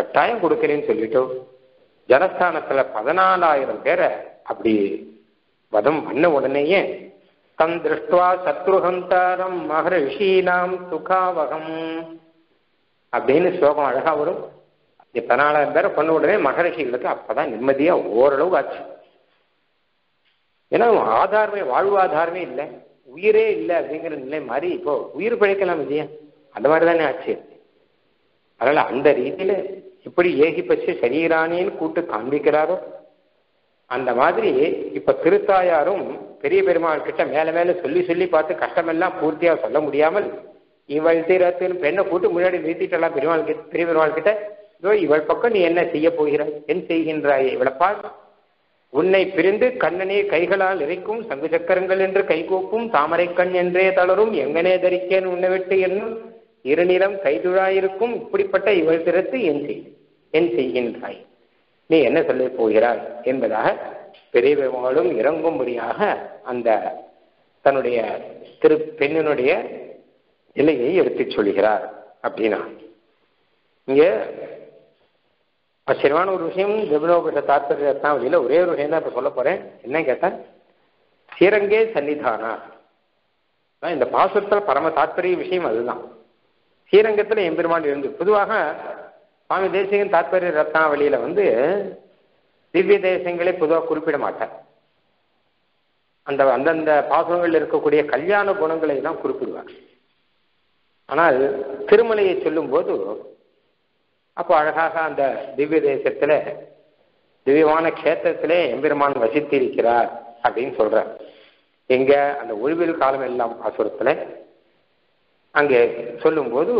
கட்டாயம் கொடுக்கிறேன்னு சொல்லிட்டு ஜனஸ்தானத்துல 14,000 பேரை அப்படி வதம் பண்ண உடனேயே தம் திருஷ்டுவா சத்ருஹந்தாரம் மகரிஷீனாம் சுகாவகம் அப்படின்னு ஸ்லோகம் அழகா வரும். 14,000 பேரை பண்ண உடனே மகரிஷிகளுக்கு அப்பதான் நிம்மதியா ஓரளவு ஆச்சு. ஏன்னா ஆதாரமே, வாழ்வாதாரமே இல்லை, உயிரே இல்லை அப்படிங்கிற நிலை மாதிரி இப்போ உயிர் பிழைக்கலாம் இல்லையா, அந்த மாதிரி தானே ஆச்சு. அதனால அந்த ரீதியில எப்படி ஏகி பச்சு சரீரானேன்னு கூட்டு காண்பிக்கிறாரோ அந்த மாதிரி இப்ப திருத்தாயாரும் பெரிய பெருமாள் கிட்ட மேல மேல சொல்லி சொல்லி பார்த்து கஷ்டமெல்லாம் பூர்த்தியா சொல்ல முடியாமல் இவள் தீரத்துன்னு பெண்ணை கூட்டு முன்னாடி நிறுத்திட்டலாம் பெரிய பெருமாள் கிட்ட. இதோ இவள் பக்கம் நீ என்ன செய்ய போகிறாய், என் செய்கின்றாய், இவளை பார், உன்னை பிரிந்து கண்ணனே கைகளால் இறைக்கும் சங்கு சக்கரங்கள் என்று கைகூப்பும் தாமரை கண் என்றே தளரும் எங்கனே தரிக்கேன் உன்னை விட்டு என்னும் இருநிறம் கைதுழாயிருக்கும் இப்படிப்பட்ட இவள் திறத்து என் செய்கின்றாய், நீ என்ன சொல்ல போகிறாய் என்பதாக பெரிய பெருமாளும் இறங்கும்படியாக அந்த தன்னுடைய பெண்ணினுடைய நிலையை எடுத்துச் சொல்கிறார். அப்படின்னா இங்க ஆச்சரியமான ஒரு விஷயம் திவ்யோபத தாத்பரிய ரத்னாவளியில ஒரே ஒரு விஷயம் தான் இப்ப சொல்ல போறேன். என்ன கேட்டா, ஸ்ரீரங்கே சன்னிதானா, இந்த பாசுரத்துல பரம தாத்பரிய விஷயம் அதுதான். ஸ்ரீரங்கத்துல எம்பெருமான் இருந்து பொதுவாக சுவாமி தேசிகன் தாத்பரிய ரத்னாவளியில திவ்ய தேசங்களை பொதுவாக குறிப்பிட மாட்டார். அந்தந்த பாசுரங்களில் இருக்கக்கூடிய கல்யாண குணங்களை தான் குறிப்பிடுவார். ஆனால் திருமலையை சொல்லும் போது அப்போ அழகாக அந்த திவ்ய தேசத்துல திவ்யமான கஷேத்திரத்திலே எம்பெருமான் வசித்திருக்கிறார் அப்படின்னு சொல்றார். எங்க அந்த ஒளிவில் காலம் எல்லாம் பாசுரத்துல அங்கே சொல்லும் போது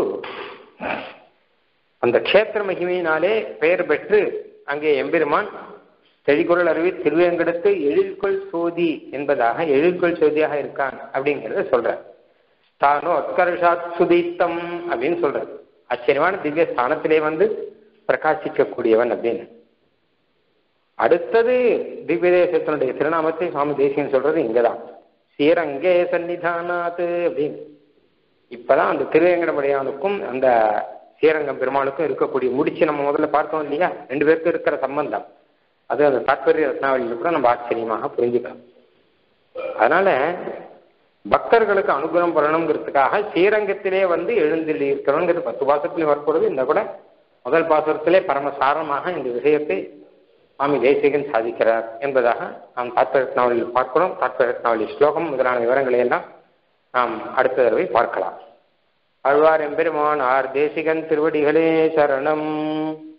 அந்த க்ஷேத்திர மகிமையினாலே பெயர் பெற்று அங்கே எம்பெருமான் தெளிகுரல் அருவி திருவேங்கடத்து எழில்கொள் சோதி என்பதாக எழில்கொள் சோதியாக இருக்கான் அப்படிங்கிறத சொல்ற. தானோ அத்கர்ஷாத் சுதீத்தம் அப்படின்னு சொல்ற. ஆச்சரியமான திவ்ய ஸ்தானத்திலே பிரகாசிக்கக்கூடியவன் அப்படின்னு. அடுத்தது திவ்ய தேசத்தினுடைய திருநாமத்தை சுவாமி தேசிகன் சொல்றது இங்கதான், ஸ்ரீரங்கே சன்னிதானாத் அப்படின்னு. இப்பதான் அந்த திருவேங்கடமுடையானுக்கும் அந்த ஸ்ரீரங்கம் பெருமாளுக்கும் இருக்கக்கூடிய முடிச்சு நம்ம முதல்ல பார்த்தோம் இல்லையா, 2 பேருக்கும் இருக்கிற சம்பந்தம் அது அந்த தாத்பரிய ரத்னாவளியில கூட நம்ம ஆச்சரியமாக புரிஞ்சுக்கலாம். அதனால பக்தர்களுக்கு அனுகிரகம் பண்ணணுங்கிறதுக்காக ஸ்ரீரங்கத்திலே எழுந்தில் இருக்கிறோங்கிறது 10 பாசுரத்திலே வரப்போறது. இந்த கூட முதல் பாசுரத்திலே பரமசாரமாக இந்த விஷயத்தை சுவாமி தேசிகன் சாதிக்கிறார் என்பதாக நாம் தாத்பரிய ரத்னாவளியில் பார்க்கிறோம். தாத்பரிய ரத்னாவளி ஸ்லோகம் முதலான விவரங்களை எல்லாம் நாம் அடுத்த தடவை பார்க்கலாம். ஆழ்வார் எம்பெருமான் ஆர் தேசிகன் திருவடிகளே சரணம்.